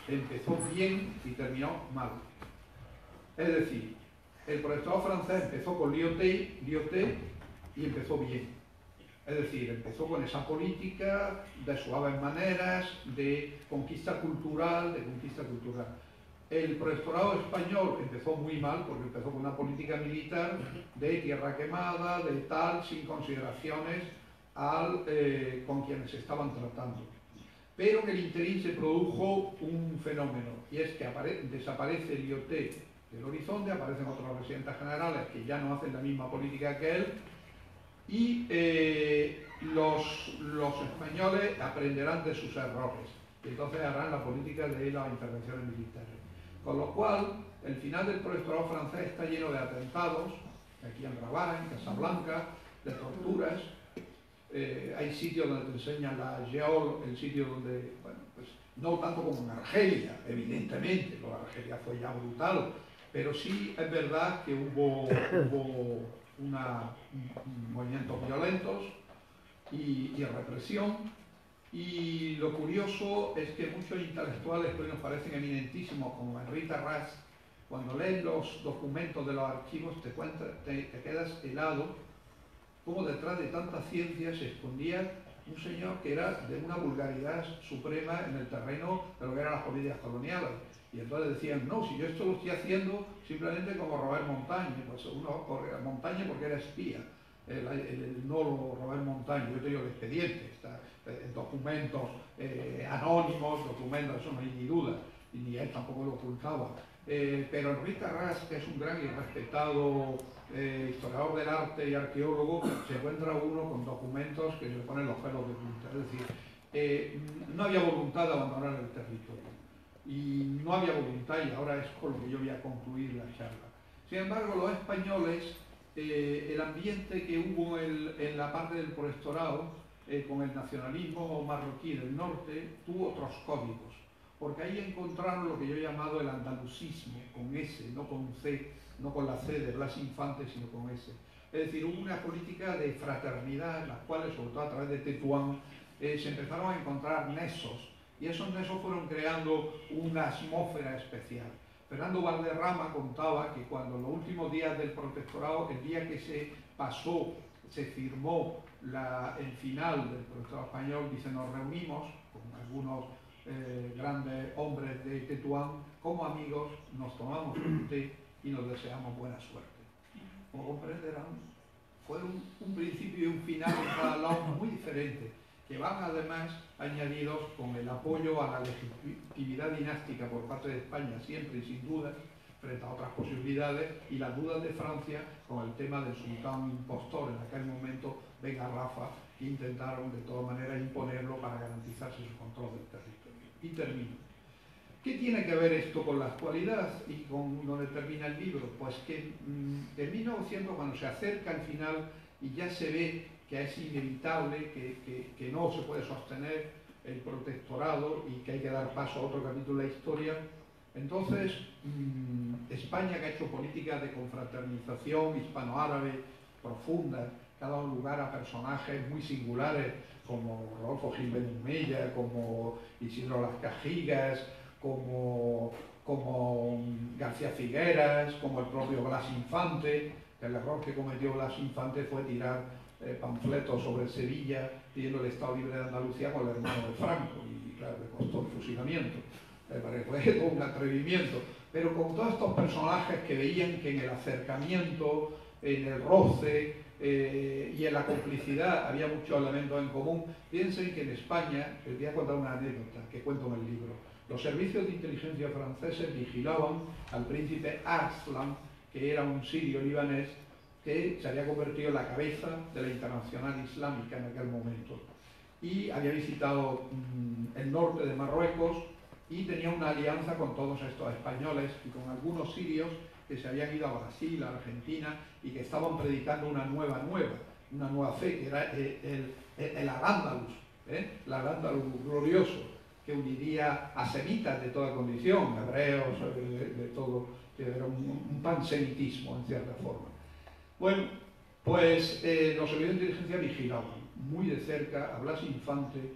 empezó bien y terminó mal. Es decir, el protectorado francés empezó con Lyautey y empezó bien. Es decir, empezó con esa política de suaves maneras, de conquista cultural, El protectorado español empezó muy mal, porque empezó con una política militar de tierra quemada, de tal, sin consideraciones con quienes estaban tratando. Pero en el interín se produjo un fenómeno, y es que desaparece Lyautey del horizonte, aparecen otros presidentes generales que ya no hacen la misma política que él, y los españoles aprenderán de sus errores, y entonces harán la política de las intervenciones militares. Con lo cual, el final del protectorado francés está lleno de atentados, aquí en Rabat, en Casablanca, de torturas. Hay sitios donde te enseñan la geol, el sitio donde, bueno, pues no tanto como en Argelia, evidentemente, lo de Argelia fue ya brutal, pero sí es verdad que hubo movimientos violentos y represión. Y lo curioso es que muchos intelectuales que hoy nos parecen eminentísimos, como Henri Terrats, cuando leen los documentos de los archivos te quedas helado, como detrás de tanta ciencia se escondía un señor que era de una vulgaridad suprema en el terreno de lo que eran las políticas coloniales. Y entonces decían, no, si yo esto lo estoy haciendo simplemente como Robert Montagne, pues Montagne porque era espía, no Robert Montagne, yo te digo el expediente, está en documentos anónimos, documentos, eso no hay ni duda, y ni él tampoco lo ocultaba. Pero Henri Terrats, que es un gran y respetado historiador del arte y arqueólogo, se encuentra uno con documentos que se le ponen los pelos de punta. Es decir, no había voluntad de abandonar el territorio. Y no había voluntad, y ahora es con lo que yo voy a concluir la charla. Sin embargo, los españoles, el ambiente que hubo en la parte del protectorado, con el nacionalismo marroquí del norte, tuvo otros códigos. Porque ahí encontraron lo que yo he llamado el andalucismo, con S, no con C, no con la C de Blas Infante, sino con S. Es decir, hubo una política de fraternidad en las cuales, sobre todo a través de Tetuán, se empezaron a encontrar nexos, y esos nexos fueron creando una atmósfera especial. Fernando Valderrama contaba que cuando en los últimos días del protectorado, el día que se firmó el final del protectorado español, dice, nos reunimos con algunos grandes hombres de Tetuán, como amigos, nos tomamos un té y nos deseamos buena suerte. Como comprenderán, fue un principio y un final en cada lado muy diferente, que van además añadidos con el apoyo a la legitimidad dinástica por parte de España, siempre y sin dudas, frente a otras posibilidades, y las dudas de Francia con el tema del sultán impostor, en aquel momento Bengarrafa, que intentaron de todas maneras imponerlo para garantizarse su control del territorio. Y termino. ¿Qué tiene que ver esto con la actualidad y con donde termina el libro? Pues que en 1900, cuando se acerca al final y ya se ve que es inevitable, que no se puede sostener el protectorado y que hay que dar paso a otro capítulo de la historia, entonces España, que ha hecho políticas de confraternización hispano-árabe profunda, que ha dado lugar a personajes muy singulares como Rodolfo Gil Benumella, como Isidro Las Cajigas, como García Figueras, como el propio Blas Infante. El error que cometió Blas Infante fue tirar panfletos sobre Sevilla pidiendo el Estado Libre de Andalucía con el hermano de Franco, y claro, le costó el fusilamiento. Fue todo un atrevimiento. Pero con todos estos personajes que veían que en el acercamiento, en el roce y en la complicidad había muchos elementos en común, piensen que en España, les voy a contar una anécdota que cuento en el libro. Los servicios de inteligencia franceses vigilaban al príncipe Arslan, que era un sirio libanés que se había convertido en la cabeza de la Internacional Islámica en aquel momento. Y había visitado el norte de Marruecos y tenía una alianza con todos estos españoles y con algunos sirios que se habían ido a Brasil, a Argentina, y que estaban predicando una nueva fe, que era el Al-Ándalus, el Al-Ándalus glorioso, que uniría a semitas de toda condición, hebreos, de todo, que era un pansemitismo en cierta forma. Bueno, pues los servicios de inteligencia vigilaban muy de cerca a Blas Infante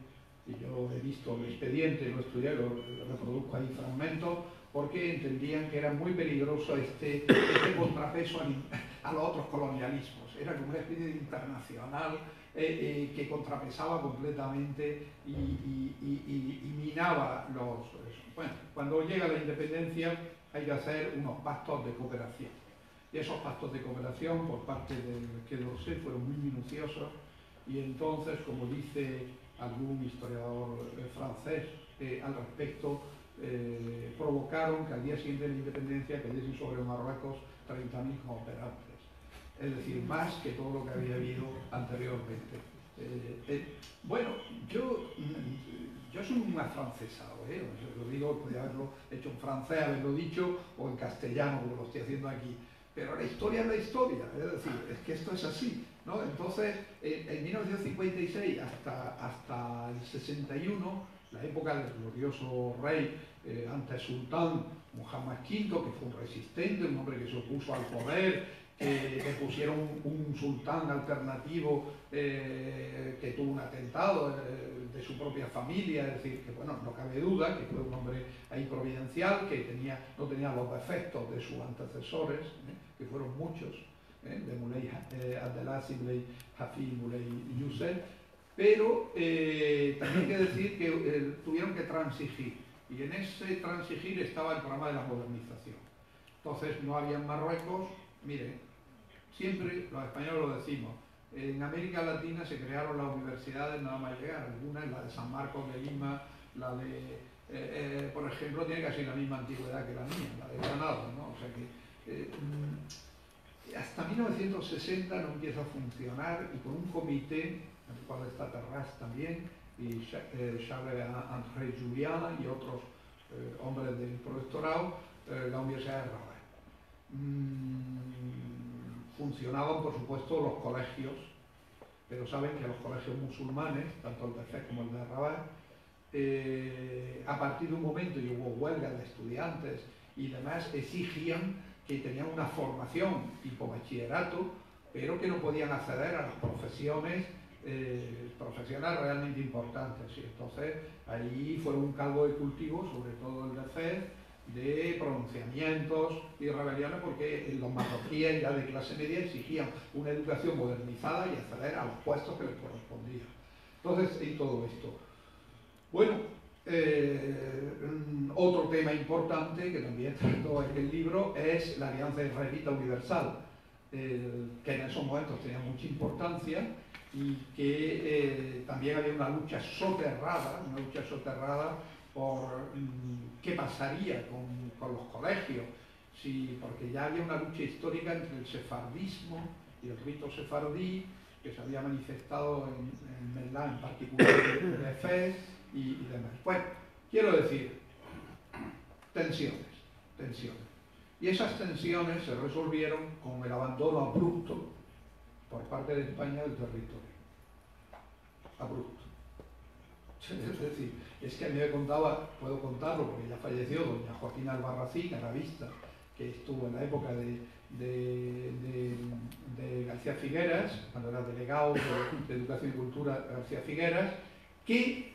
y yo he visto el expediente, lo estudié, lo reproduzco ahí fragmentos, porque entendían que era muy peligroso este contrapeso a los otros colonialismos. Era como una especie de internacional que contrapesaba completamente y minaba los... Bueno, cuando llega la independencia hay que hacer unos pactos de cooperación. Y esos pactos de cooperación por parte del Quai d'Orsay fueron muy minuciosos, y entonces, como dice algún historiador francés al respecto, provocaron que al día siguiente de la independencia cayesen sobre Marruecos 30.000 cooperantes, es decir, más que todo lo que había habido anteriormente. Bueno, yo soy un afrancesado, lo digo, podría haberlo hecho en francés, haberlo dicho, o en castellano, como lo estoy haciendo aquí, pero la historia es la historia, es decir, es que esto es así, ¿no? Entonces, en 1956 hasta el 61, la época del glorioso rey, antes sultán Muhammad V, que fue un resistente, un hombre que se opuso al poder, que pusieron un sultán alternativo que tuvo un atentado de su propia familia, es decir, que bueno, no cabe duda que fue un hombre ahí providencial, que no tenía los defectos de sus antecesores, que fueron muchos, de Moulay Abdelaziz, Moulay Hafid, Moulay Youssef, pero también hay que decir que tuvieron que transigir, y en ese transigir estaba el programa de la modernización. Entonces no había en Marruecos, miren, siempre los españoles lo decimos, en América Latina se crearon las universidades nada más llegar, algunas, la de San Marcos de Lima, la de, por ejemplo, tiene casi la misma antigüedad que la mía, la de Granada, ¿no? O sea que hasta 1960 no empieza a funcionar, y con un comité, en el cual está Terras también, y Charles-André Julian y otros hombres del profesorado, la Universidad de Rabat. Funcionaban, por supuesto, los colegios, pero saben que los colegios musulmanes, tanto el de Fez como el de Rabat, a partir de un momento, y hubo huelgas de estudiantes y demás, exigían que tenían una formación tipo bachillerato, pero que no podían acceder a las profesiones profesionales realmente importantes. Y entonces ahí fue un caldo de cultivo, sobre todo el de Fez, de pronunciamientos y rebeliones, porque los marroquíes ya de clase media exigían una educación modernizada y acceder a los puestos que les correspondían. Entonces, y todo esto. Bueno, otro tema importante que también trató en el libro es la Alianza Israelita Universal, que en esos momentos tenía mucha importancia, y que también había una lucha soterrada por qué pasaría con los colegios, porque ya había una lucha histórica entre el sefardismo y el rito sefardí, que se había manifestado en Melá, en particular en Fez y demás. Bueno, quiero decir, tensiones. Y esas tensiones se resolvieron con el abandono abrupto por parte de España del territorio. Abrupto. Es decir, es que a mí me contaba, puedo contarlo porque ya falleció, doña Joaquina Albarracín, arabista, que estuvo en la época de García Figueras, cuando era delegado de Educación y Cultura García Figueras, que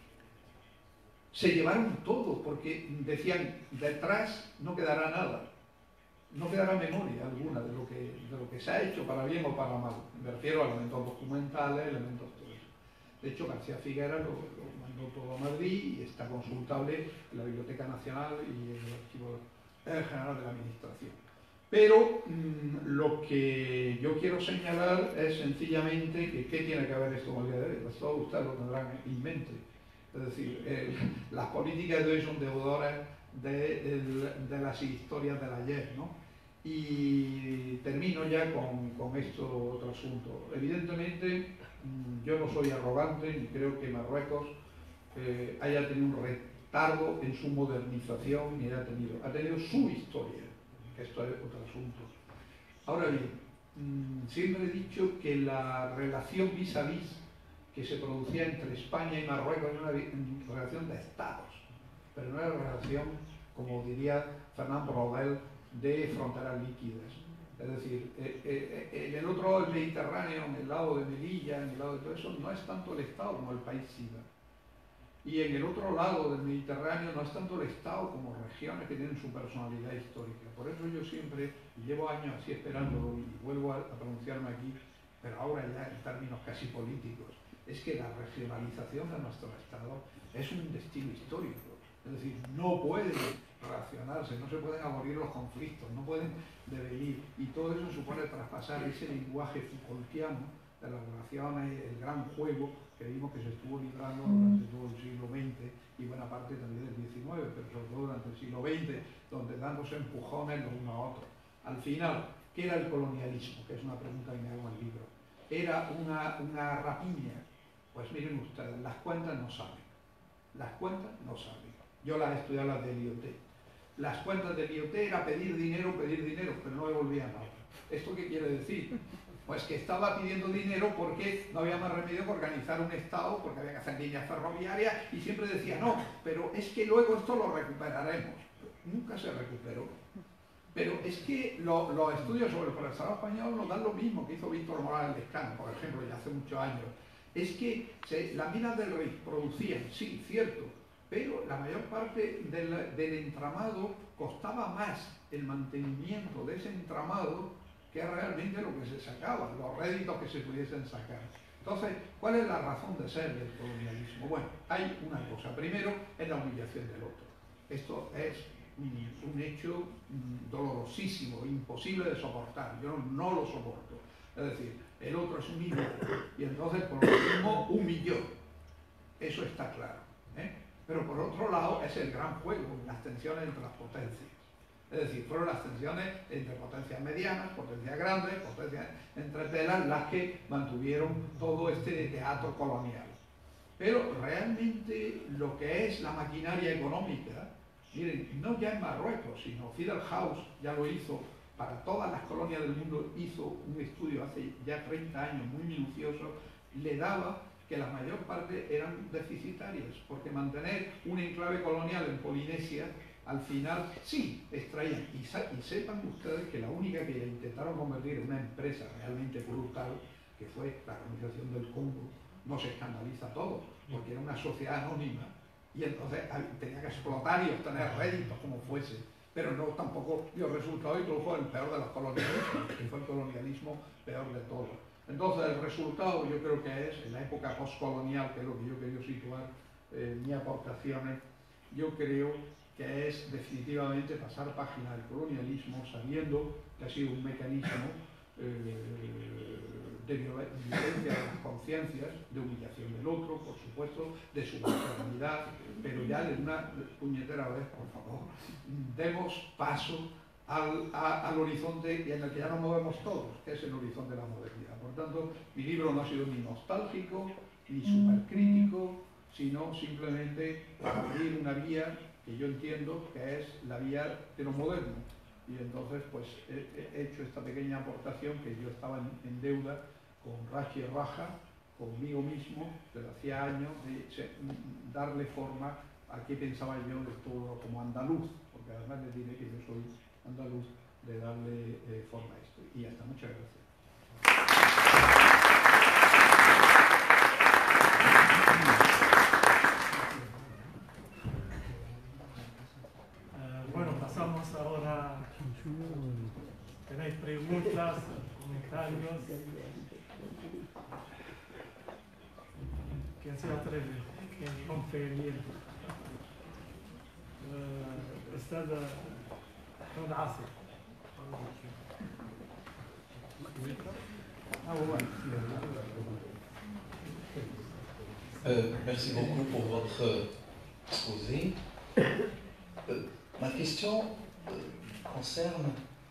se llevaron todo, porque decían, detrás no quedará nada, no quedará memoria alguna de lo que se ha hecho, para bien o para mal. Me refiero a elementos documentales, elementos todo eso. De hecho, García Figueras lo mandó todo a Madrid y está consultable en la Biblioteca Nacional y en el Archivo General de la Administración. Pero lo que yo quiero señalar es sencillamente que ¿qué tiene que ver esto con el día de hoy? Pues todos ustedes lo tendrán en mente. Es decir, las políticas de hoy son deudores de las historias del ayer, ¿no? Y termino ya con esto otro asunto. Evidentemente, yo no soy arrogante ni creo que Marruecos haya tenido un retardo en su modernización, ni ha tenido su historia, que esto es otro asunto. Ahora bien, siempre he dicho que la relación vis a vis que se producía entre España y Marruecos era una relación de estados, pero no era una relación, como diría Fernand Braudel, de fronteras líquidas. Es decir, en el otro lado del Mediterráneo, en el lado de Melilla, en el lado de todo eso, no es tanto el Estado como el país SIDA. Y en el otro lado del Mediterráneo no es tanto el Estado como regiones que tienen su personalidad histórica. Por eso yo siempre, y llevo años así esperándolo, y vuelvo a pronunciarme aquí, pero ahora ya en términos casi políticos, es que la regionalización de nuestro Estado es un destino histórico. Es decir, no pueden relacionarse, no se pueden abolir los conflictos, no pueden devenir. Y todo eso supone traspasar ese lenguaje Foucaultiano de las relaciones, el gran juego que vimos que se estuvo librando durante todo el siglo XX y buena parte también del XIX, pero sobre todo durante el siglo XX, donde dándose empujones los unos a otros. Al final, ¿qué era el colonialismo? Que es una pregunta que me hago en el libro. ¿Era una rapiña? Pues miren ustedes, las cuentas no salen. Las cuentas no salen. Yo las he estudiado, las del IoT. Las cuentas del IoT era pedir dinero, pero no devolvía nada. ¿Esto qué quiere decir? Pues que estaba pidiendo dinero porque no había más remedio que organizar un Estado, porque había que hacer líneas ferroviarias, y siempre decía, no, pero es que luego esto lo recuperaremos. Nunca se recuperó. Pero es que los estudios sobre el profesorado español nos dan lo mismo que hizo Víctor Morales Lescano, por ejemplo, ya hace muchos años. Es que las minas del Rif producían, sí, cierto, pero la mayor parte del entramado costaba más el mantenimiento de ese entramado que realmente lo que se sacaba, los réditos que se pudiesen sacar. Entonces, ¿cuál es la razón de ser del colonialismo? Bueno, hay una cosa. Primero, es la humillación del otro. Esto es un hecho dolorosísimo, imposible de soportar. Yo no lo soporto. Es decir, el otro es humillado y entonces el colonialismo humilló. Eso está claro, ¿eh? Pero por otro lado es el gran juego, las tensiones entre las potencias. Es decir, fueron las tensiones entre potencias medianas, potencias grandes, potencias entre telas, las que mantuvieron todo este teatro colonial. Pero realmente lo que es la maquinaria económica, miren, no ya en Marruecos, sino Fidel House ya lo hizo, para todas las colonias del mundo hizo un estudio hace ya 30 años muy minucioso, le daba que la mayor parte eran deficitarias, porque mantener un enclave colonial en Polinesia, al final sí extraían. Y sepan ustedes que la única que intentaron convertir en una empresa realmente brutal, que fue la Organización del Congo, no se escandaliza todo, porque era una sociedad anónima, y entonces tenía que explotar y obtener réditos como fuese, pero no tampoco dio resultado y todo fue el peor de los colonialismos, que fue el colonialismo peor de todos. Entonces el resultado yo creo que es, en la época postcolonial, que es lo que yo he querido situar mis aportaciones, yo creo que es definitivamente pasar página del colonialismo sabiendo que ha sido un mecanismo de violencia de las conciencias, de humillación del otro, por supuesto, de su maternidad, pero ya de una puñetera vez, por favor, demos paso al horizonte en el que ya nos movemos todos, que es el horizonte de la modernidad. Por tanto, mi libro no ha sido ni nostálgico, ni supercrítico, sino simplemente abrir una vía que yo entiendo que es la vía de lo moderno. Y entonces, pues, he hecho esta pequeña aportación que yo estaba en deuda con Rachi Raja, conmigo mismo, desde hacía años, de darle forma a qué pensaba yo de todo como andaluz, porque además le diré que yo soy andaluz, de darle forma a esto. Y ya está, muchas gracias. Bueno, pasamos ahora. ¿Tenéis preguntas, comentarios? ¿Quién se atreve? ¿Quién rompe el hielo? أستاذ محمد عاصم. Merci beaucoup pour votre exposé. Ma question concerne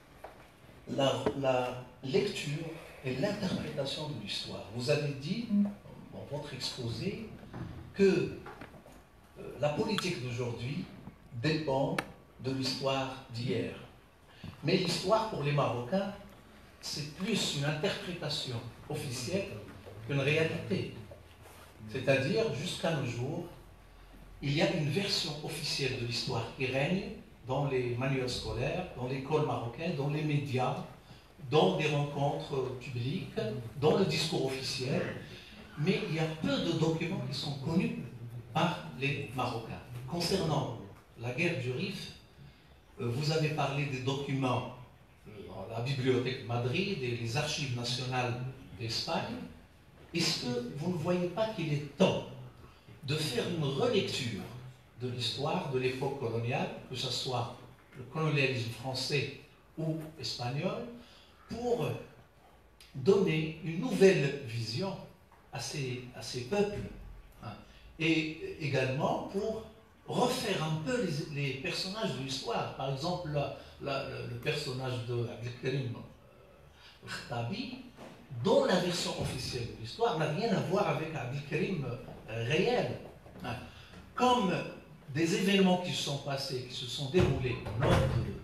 la lecture et l'interprétation de l'histoire. Vous avez dit dans votre exposé que la politique d'aujourd'hui dépend de l'histoire d'hier. Mais l'histoire pour les Marocains, c'est plus une interprétation officielle qu'une réalité. C'est-à-dire, jusqu'à nos jours, il y a une version officielle de l'histoire qui règne dans les manuels scolaires, dans l'école marocaine, dans les médias, dans des rencontres publiques, dans le discours officiel. Mais il y a peu de documents qui sont connus par les Marocains. Concernant la guerre du Rif, vous avez parlé des documents dans la Bibliothèque de Madrid et les archives nationales d'Espagne. Est-ce que vous ne voyez pas qu'il est temps de faire une relecture de l'histoire de l'époque coloniale, que ce soit le colonialisme français ou espagnol, pour donner une nouvelle vision à ces peuples, hein, et également pour refaire un peu les personnages de l'histoire. Par exemple, le personnage de Abdelkrim Khattabi, dont la version officielle de l'histoire n'a rien à voir avec Abdelkrim réel. Hein. Comme des événements qui se sont passés, qui se sont déroulés au nord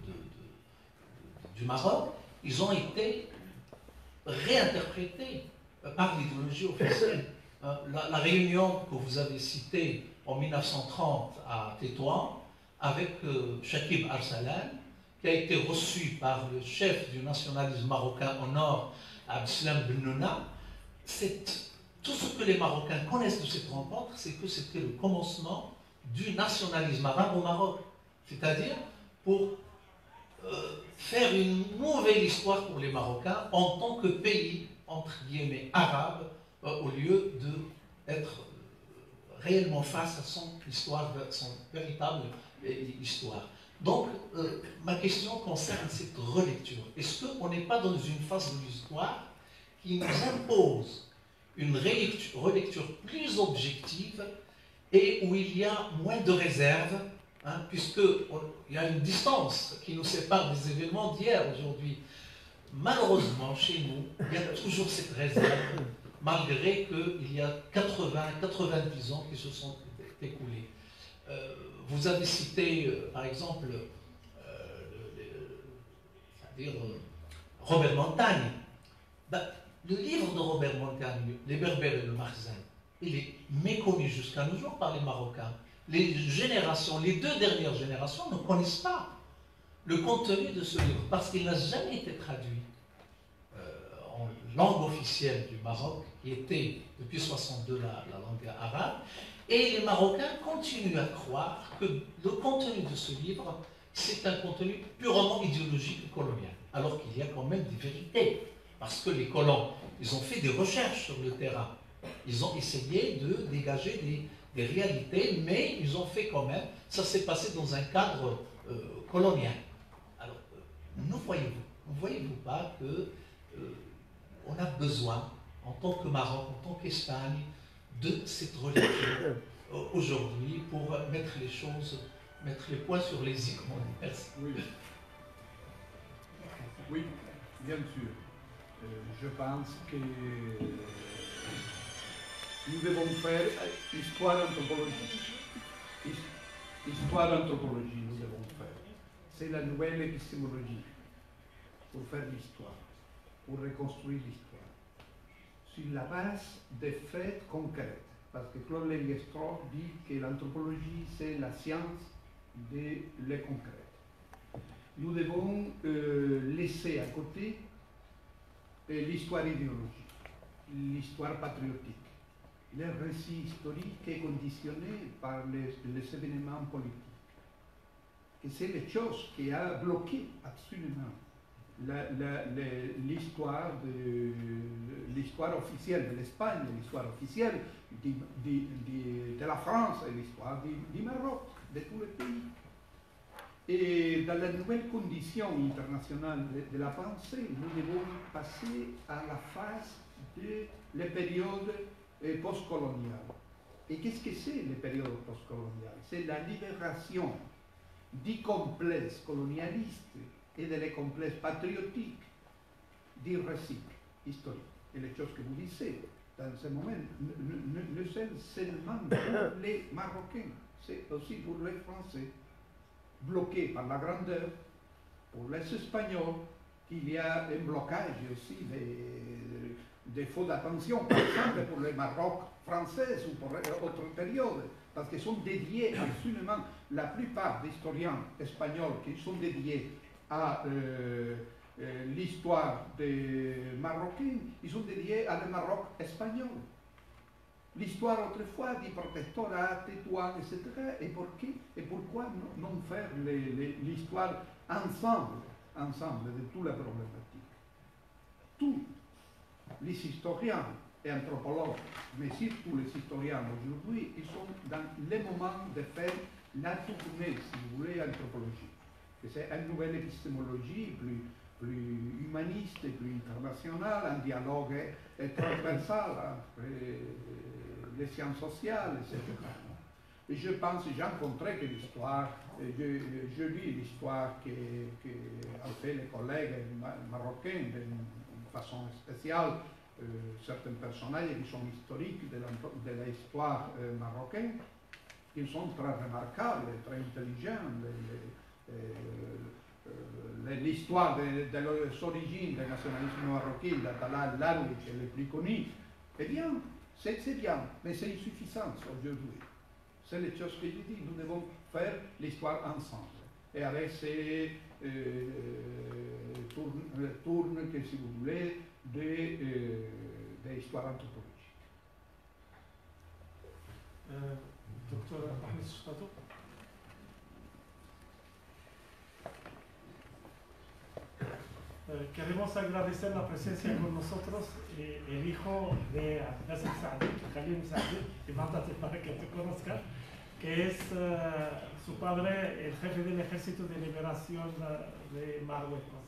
du Maroc, ils ont été réinterprétés par l'idéologie officielle. La réunion que vous avez citée en 1930 à Tétouan, avec Chakib Arsalan, qui a été reçu par le chef du nationalisme marocain au nord, Abdeslam Ben Nouna, tout ce que les Marocains connaissent de cette rencontre, c'est que c'était le commencement du nationalisme arabe au Maroc. C'est-à-dire pour faire une nouvelle histoire pour les Marocains en tant que pays, entre guillemets, arabe, au lieu d'être réellement face à son histoire, son véritable histoire. Donc, ma question concerne cette relecture. Est-ce qu'on n'est pas dans une phase de l'histoire qui nous impose une relecture plus objective et où il y a moins de réserve, hein, puisqu'il y a une distance qui nous sépare des événements d'hier, aujourd'hui. Malheureusement, chez nous, il y a toujours cette réserve, malgré qu'il y a 80-90 ans qui se sont écoulés. Vous avez cité, par exemple, Robert Montagne. Le livre de Robert Montagne, Les Berbères et le Makhzen, il est méconnu jusqu'à nos jours par les Marocains. Les deux dernières générations ne connaissent pas le contenu de ce livre, parce qu'il n'a jamais été traduit en langue officielle du Maroc, qui était depuis 1962 la langue arabe. Et les Marocains continuent à croire que le contenu de ce livre, c'est un contenu purement idéologique et colonial, alors qu'il y a quand même des vérités. Parce que les colons, ils ont fait des recherches sur le terrain. Ils ont essayé de dégager des réalités, mais ils ont fait quand même, ça s'est passé dans un cadre colonial. Alors, ne voyez-vous pas que on a besoin, en tant que Maroc, en tant qu'Espagne, de cette relecture aujourd'hui pour mettre les points sur les i, comme on dit. Merci. Oui, bien sûr. Je pense que nous devons faire histoire anthropologie. Histoire anthropologie, nous devons faire. C'est la nouvelle épistémologie pour faire l'histoire, pour reconstruire l'histoire, sur la base des faits concrets. Parce que Claude Lévi-Strauss dit que l'anthropologie, c'est la science de le concret. Nous devons laisser à côté l'histoire idéologique, l'histoire patriotique. Le récit historique est conditionné par les événements politiques. Et c'est les choses qui a bloqué absolument l'histoire officielle de l'Espagne, l'histoire officielle de la France et l'histoire du Maroc, de tous les pays. Et dans la nouvelle condition internationale de la pensée, nous devons passer à la phase de la période postcoloniale. Et qu'est-ce que c'est la période postcoloniale? C'est la libération du complexe colonialiste et de les complexes patriotiques du récit historique. Et les choses que vous disiez dans ce moment ne sont seulement pour les Marocains, c'est aussi pour les Français, bloqués par la grandeur, pour les Espagnols, qu'il y a un blocage aussi des faux d'attention, par exemple pour le Maroc français ou pour autre période, parce qu'ils sont dédiés absolument, la plupart des historiens espagnols qui sont dédiés à l'histoire des Marocains, ils sont dédiés à le Maroc espagnol. l'histoire autrefois du protectorat, Tétouan, etc. Et pourquoi non faire l'histoire ensemble de toute la problématique. Tous les historiens et anthropologues, mais surtout les historiens aujourd'hui, ils sont dans le moment de faire la tournée, si vous voulez, anthropologique. C'est une nouvelle épistémologie plus humaniste, plus internationale, un dialogue transversal entre les sciences sociales, etc. Et je pense, j'ai rencontré que l'histoire, je lis l'histoire qu'ont fait les collègues marocains d'une façon spéciale, certains personnages qui sont historiques de l'histoire marocaine, qui sont très remarquables, très intelligents. L'histoire de l'origine du nationalisme marocain, d'Atalal Larouch, est le plus connu. Eh bien, c'est bien, mais c'est insuffisant aujourd'hui. C'est les choses que je dis, nous devons faire l'histoire ensemble. Et avec ces tournes, que si vous voulez, d'histoire anthropologique. Doctor Ahmed Shtato. Queremos agradecer la presencia con nosotros el hijo de Abdel Saadi, Khalil Saadi, levántate para que te conozca, que es su padre, el jefe del Ejército de Liberación de Marruecos.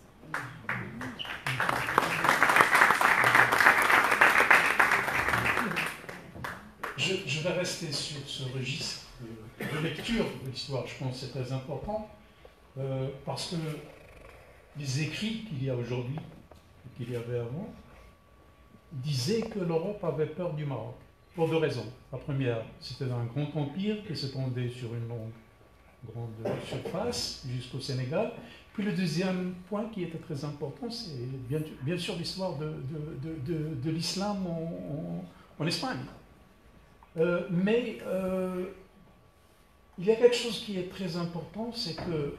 Je vais rester sur ce registre de lecture de l'histoire. Je pense que c'est très important parce que les écrits qu'il y a aujourd'hui, qu'il y avait avant, disaient que l'Europe avait peur du Maroc, pour deux raisons. La première, c'était un grand empire qui s'étendait sur une grande surface jusqu'au Sénégal. Puis le deuxième point qui était très important, c'est bien sûr l'histoire de l'islam en Espagne. Mais il y a quelque chose qui est très important, c'est que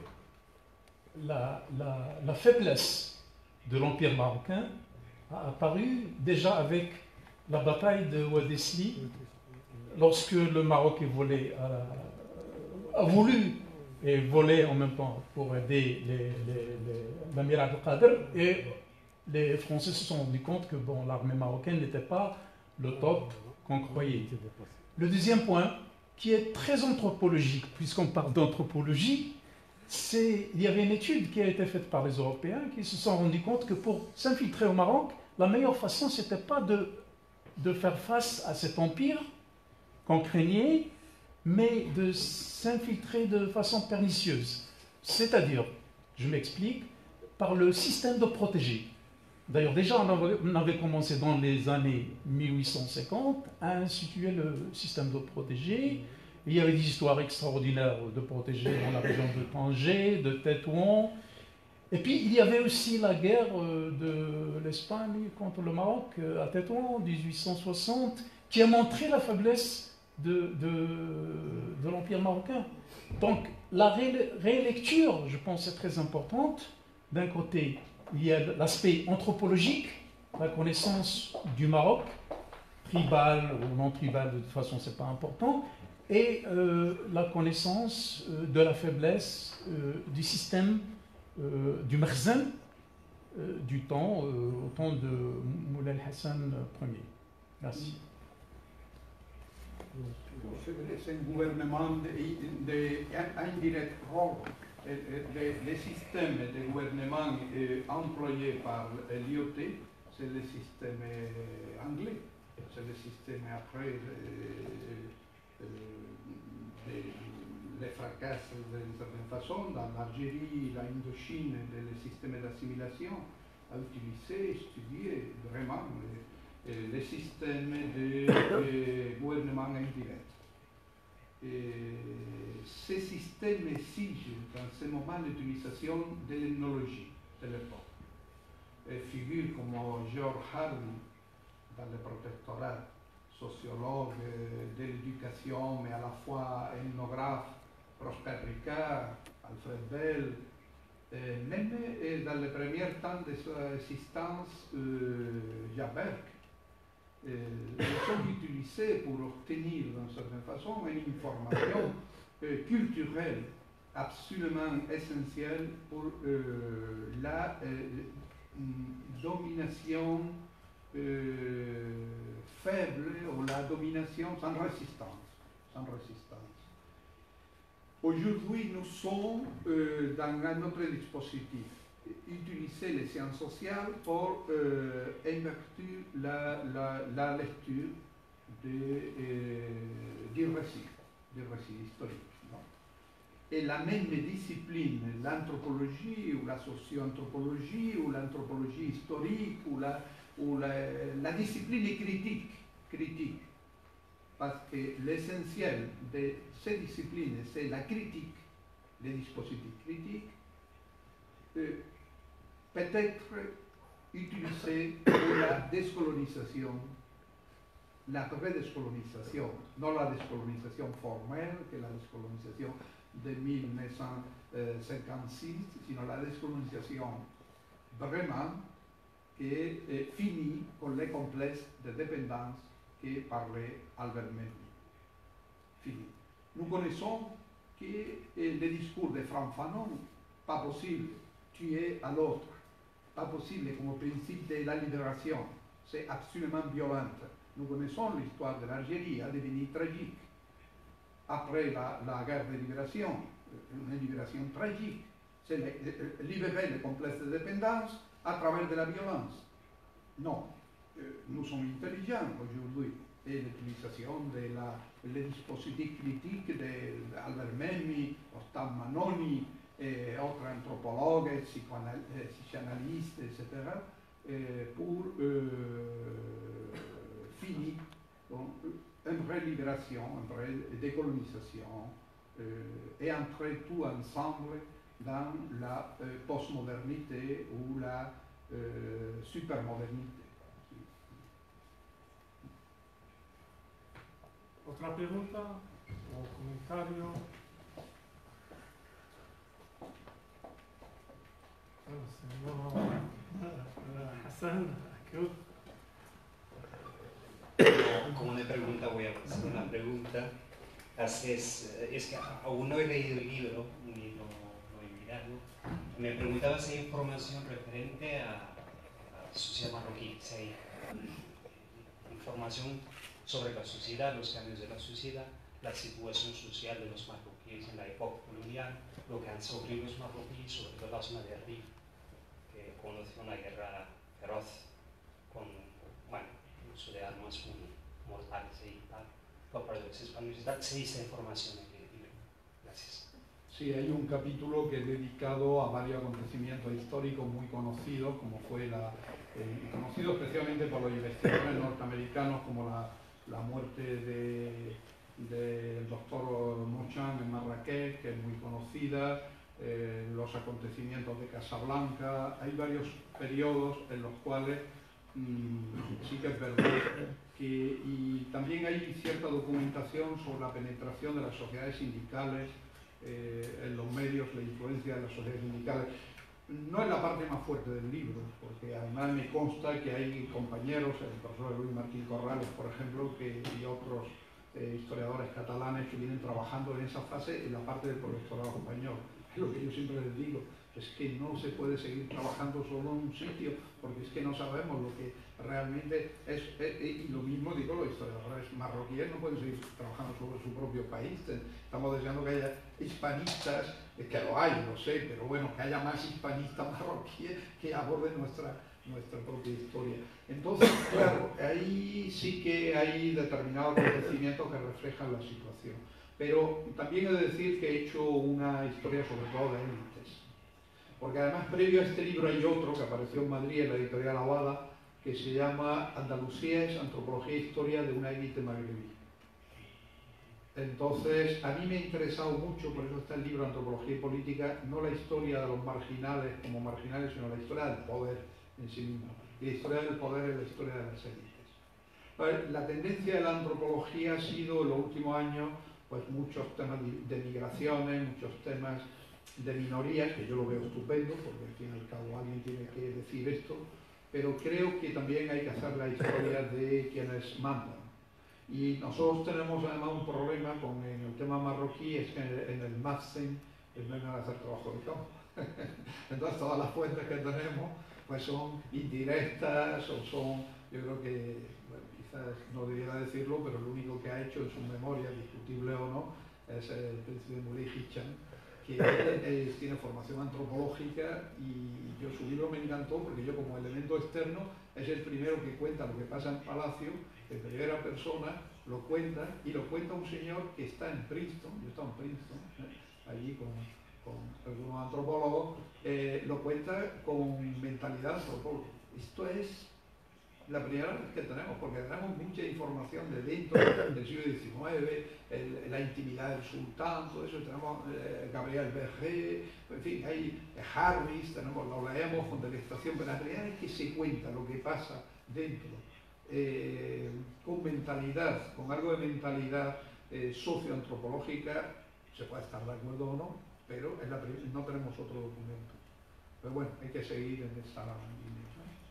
la faiblesse de l'Empire marocain a apparu déjà avec la bataille de Ouadesli, lorsque le Maroc a voulu et volé en même temps pour aider l'amiral Abdelkader, et les Français se sont rendus compte que l'armée marocaine n'était pas le top qu'on croyait. Le deuxième point, qui est très anthropologique, puisqu'on parle d'anthropologie, il y avait une étude qui a été faite par les Européens qui se sont rendus compte que pour s'infiltrer au Maroc, la meilleure façon, ce n'était pas de faire face à cet empire qu'on craignait, mais de s'infiltrer de façon pernicieuse. C'est-à-dire, je m'explique, par le système de protégés. D'ailleurs, déjà, on avait commencé dans les années 1850 à instituer le système de protégés. Il y avait des histoires extraordinaires de protégés dans la région de Tanger, de Tétouan. Et puis, il y avait aussi la guerre de l'Espagne contre le Maroc à Tétouan en 1860, qui a montré la faiblesse de l'Empire marocain. Donc, la rélecture, je pense, est très importante. D'un côté, il y a l'aspect anthropologique, la connaissance du Maroc, tribal ou non tribal, de toute façon, ce n'est pas important, et la connaissance de la faiblesse du système du Mekhzen du temps, au temps de Moulay Hassan Ier. Merci. C'est un gouvernement indirect. Les systèmes de gouvernement employés par l'IOT, c'est le système anglais. C'est le système après les fracas d'une certaine façon. Dans l'Algérie, l'Indochine, le système d'assimilation a utilisé, étudié vraiment les systèmes de gouvernement indirect. Ces systèmes exigent dans ce moment l'utilisation de l'ethnologie de l'époque. Figures comme George Harvey dans le protectorat, sociologue de l'éducation, mais à la fois ethnographe, Prosper Ricard, Alfred Bell, même dans les premiers temps de son existence, Jaberg, sont utilisés pour obtenir d'une certaine façon une information culturelle absolument essentielle pour la domination faible ou la domination sans résistance. Aujourd'hui, nous sommes dans un autre dispositif, utiliser les sciences sociales pour invertir la lecture du récit historique. Non? Et la même discipline, l'anthropologie ou la socio-anthropologie ou l'anthropologie historique ou la discipline critique, parce que l'essentiel de ces disciplines, c'est la critique, les dispositifs critiques, peut-être utilisés pour la décolonisation, la redécolonisation, non la décolonisation formelle, que la décolonisation de 1956, sinon la décolonisation vraiment qui finit pour les complexes de dépendance que parlait Albert Memmi. Fini. Nous connaissons que le discours de Frantz Fanon, pas possible, tuer à l'autre, pas possible comme principe de la libération, c'est absolument violent. Nous connaissons l'histoire de l'Algérie, a devenu tragique. Après la guerre de libération, une libération tragique, c'est libérer les complexes de dépendance à travers de la violence. Non, nous sommes intelligents aujourd'hui et l'utilisation des dispositifs critiques d'Albert Memmi, Ostam Manoni et autres anthropologues, psychanalystes, etc., pour finir une vraie libération, une vraie décolonisation et entrer tout ensemble dans la postmodernité ou la supermodernité. ¿Otra pregunta o comentario? Bueno, señor Hassan, como una pregunta voy a hacer una pregunta. Es que aún no he leído el libro, ni lo he mirado. Me preguntaba si hay información referente a la sociedad marroquí, si hay información sobre la sociedad, los cambios de la sociedad, la situación social de los marroquíes en la época colonial, lo que han sufrido los marroquíes, sobre todo la zona de Rif, que conoció una guerra feroz con, bueno, uso de armas muy mortales y tal, por parte de los españoles y tal. Se dice información en el libro. Gracias. Sí, hay un capítulo que es dedicado a varios acontecimientos históricos muy conocidos, como fue conocido especialmente por los investigadores norteamericanos, como la muerte del doctor Mochan en Marrakech, que es muy conocida, los acontecimientos de Casablanca. Hay varios periodos en los cuales sí que es verdad y también hay cierta documentación sobre la penetración de las sociedades sindicales en los medios, la influencia de las sociedades sindicales. No es la parte más fuerte del libro, porque además me consta que hay compañeros, el profesor Luis Martín Corrales, por ejemplo, y otros historiadores catalanes que vienen trabajando en esa fase en la parte del profesorado español. Es lo que yo siempre les digo, es que no se puede seguir trabajando solo en un sitio, porque es que no sabemos lo que realmente es, y lo mismo digo, los historiadores marroquíes no pueden seguir trabajando sobre su propio país. Estamos deseando que haya hispanistas, que lo hay, lo sé, pero bueno, que haya más hispanistas marroquíes que aborden nuestra propia historia. Entonces, claro, ahí sí que hay determinados acontecimientos que reflejan la situación. Pero también he de decir que he hecho una historia sobre todo de élites. Porque además previo a este libro hay otro que apareció en Madrid en la editorial Aguada, que se llama Andalucía, Antropología e Historia de una élite magrebí. Entonces, a mí me ha interesado mucho, por eso está el libro Antropología y Política, no la historia de los marginales como marginales, sino la historia del poder en sí mismo. Y la historia del poder es la historia de las élites. La tendencia de la antropología ha sido en los últimos años pues muchos temas de migraciones, muchos temas de minorías, que yo lo veo estupendo, porque al fin y al cabo alguien tiene que decir esto, pero creo que también hay que hacer la historia de quienes mandan. Y nosotros tenemos además un problema en el tema marroquí, es que en el MAFSEN vengan a hacer trabajo de campo. Entonces todas las fuentes que tenemos pues son indirectas o son, yo creo que, bueno, quizás no debiera decirlo, pero lo único que ha hecho en su memoria, discutible o no, es el príncipe Muley Hicham, que tiene formación antropológica, y yo su libro me encantó porque yo, como elemento externo, es el primero que cuenta lo que pasa en Palacio, en primera persona, lo cuenta, y lo cuenta un señor que está en Princeton, yo he estado en Princeton, allí con algunos antropólogos, lo cuenta con mentalidad antropóloga. Esto es la primera vez que tenemos, porque tenemos mucha información de dentro del siglo XIX, la intimidad del sultán, todo eso. Tenemos Gabriel Berger, en fin, hay Harris, lo leemos con delectación, pero la realidad es que se cuenta lo que pasa dentro, con mentalidad, con algo de mentalidad socioantropológica. Se puede estar de acuerdo o no, pero no tenemos otro documento. Pero bueno, hay que seguir en esa línea.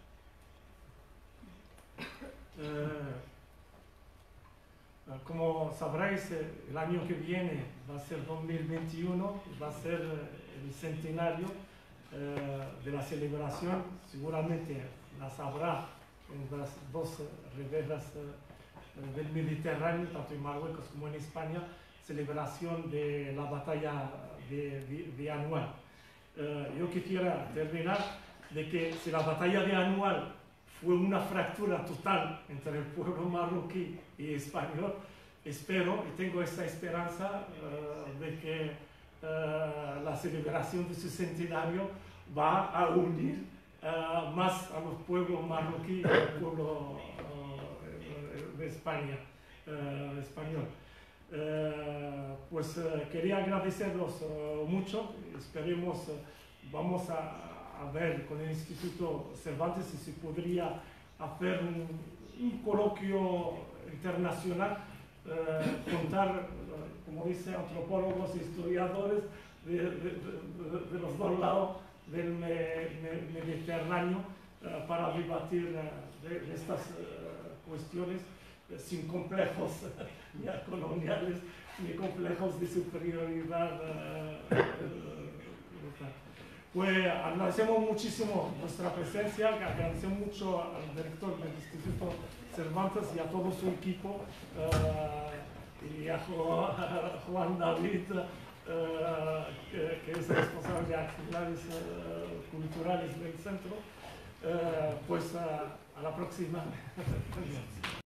Como sabréis, el año que viene va a ser 2021, va a ser el centenario de la celebración. Seguramente la sabrá en las dos riberas del Mediterráneo, tanto en Marruecos como en España, celebración de la batalla de Anual. Yo quisiera terminar de que si la batalla de Anual fue una fractura total entre el pueblo marroquí y español, espero y tengo esta esperanza de que la celebración de su centenario va a unir más a los pueblos marroquí y al pueblo de España, español. Pues quería agradeceros mucho. Esperemos, vamos a ver con el Instituto Cervantes si se podría hacer un coloquio internacional, contar, como dicen antropólogos e historiadores de los dos lados del Mediterráneo, para debatir de estas cuestiones sin complejos ya coloniales ni complejos de superioridad. Pues agradecemos muchísimo vuestra presencia, agradecemos mucho al director del Instituto Cervantes y a todo su equipo, y a Juan David, que es responsable de actividades culturales del centro. Pues a la próxima.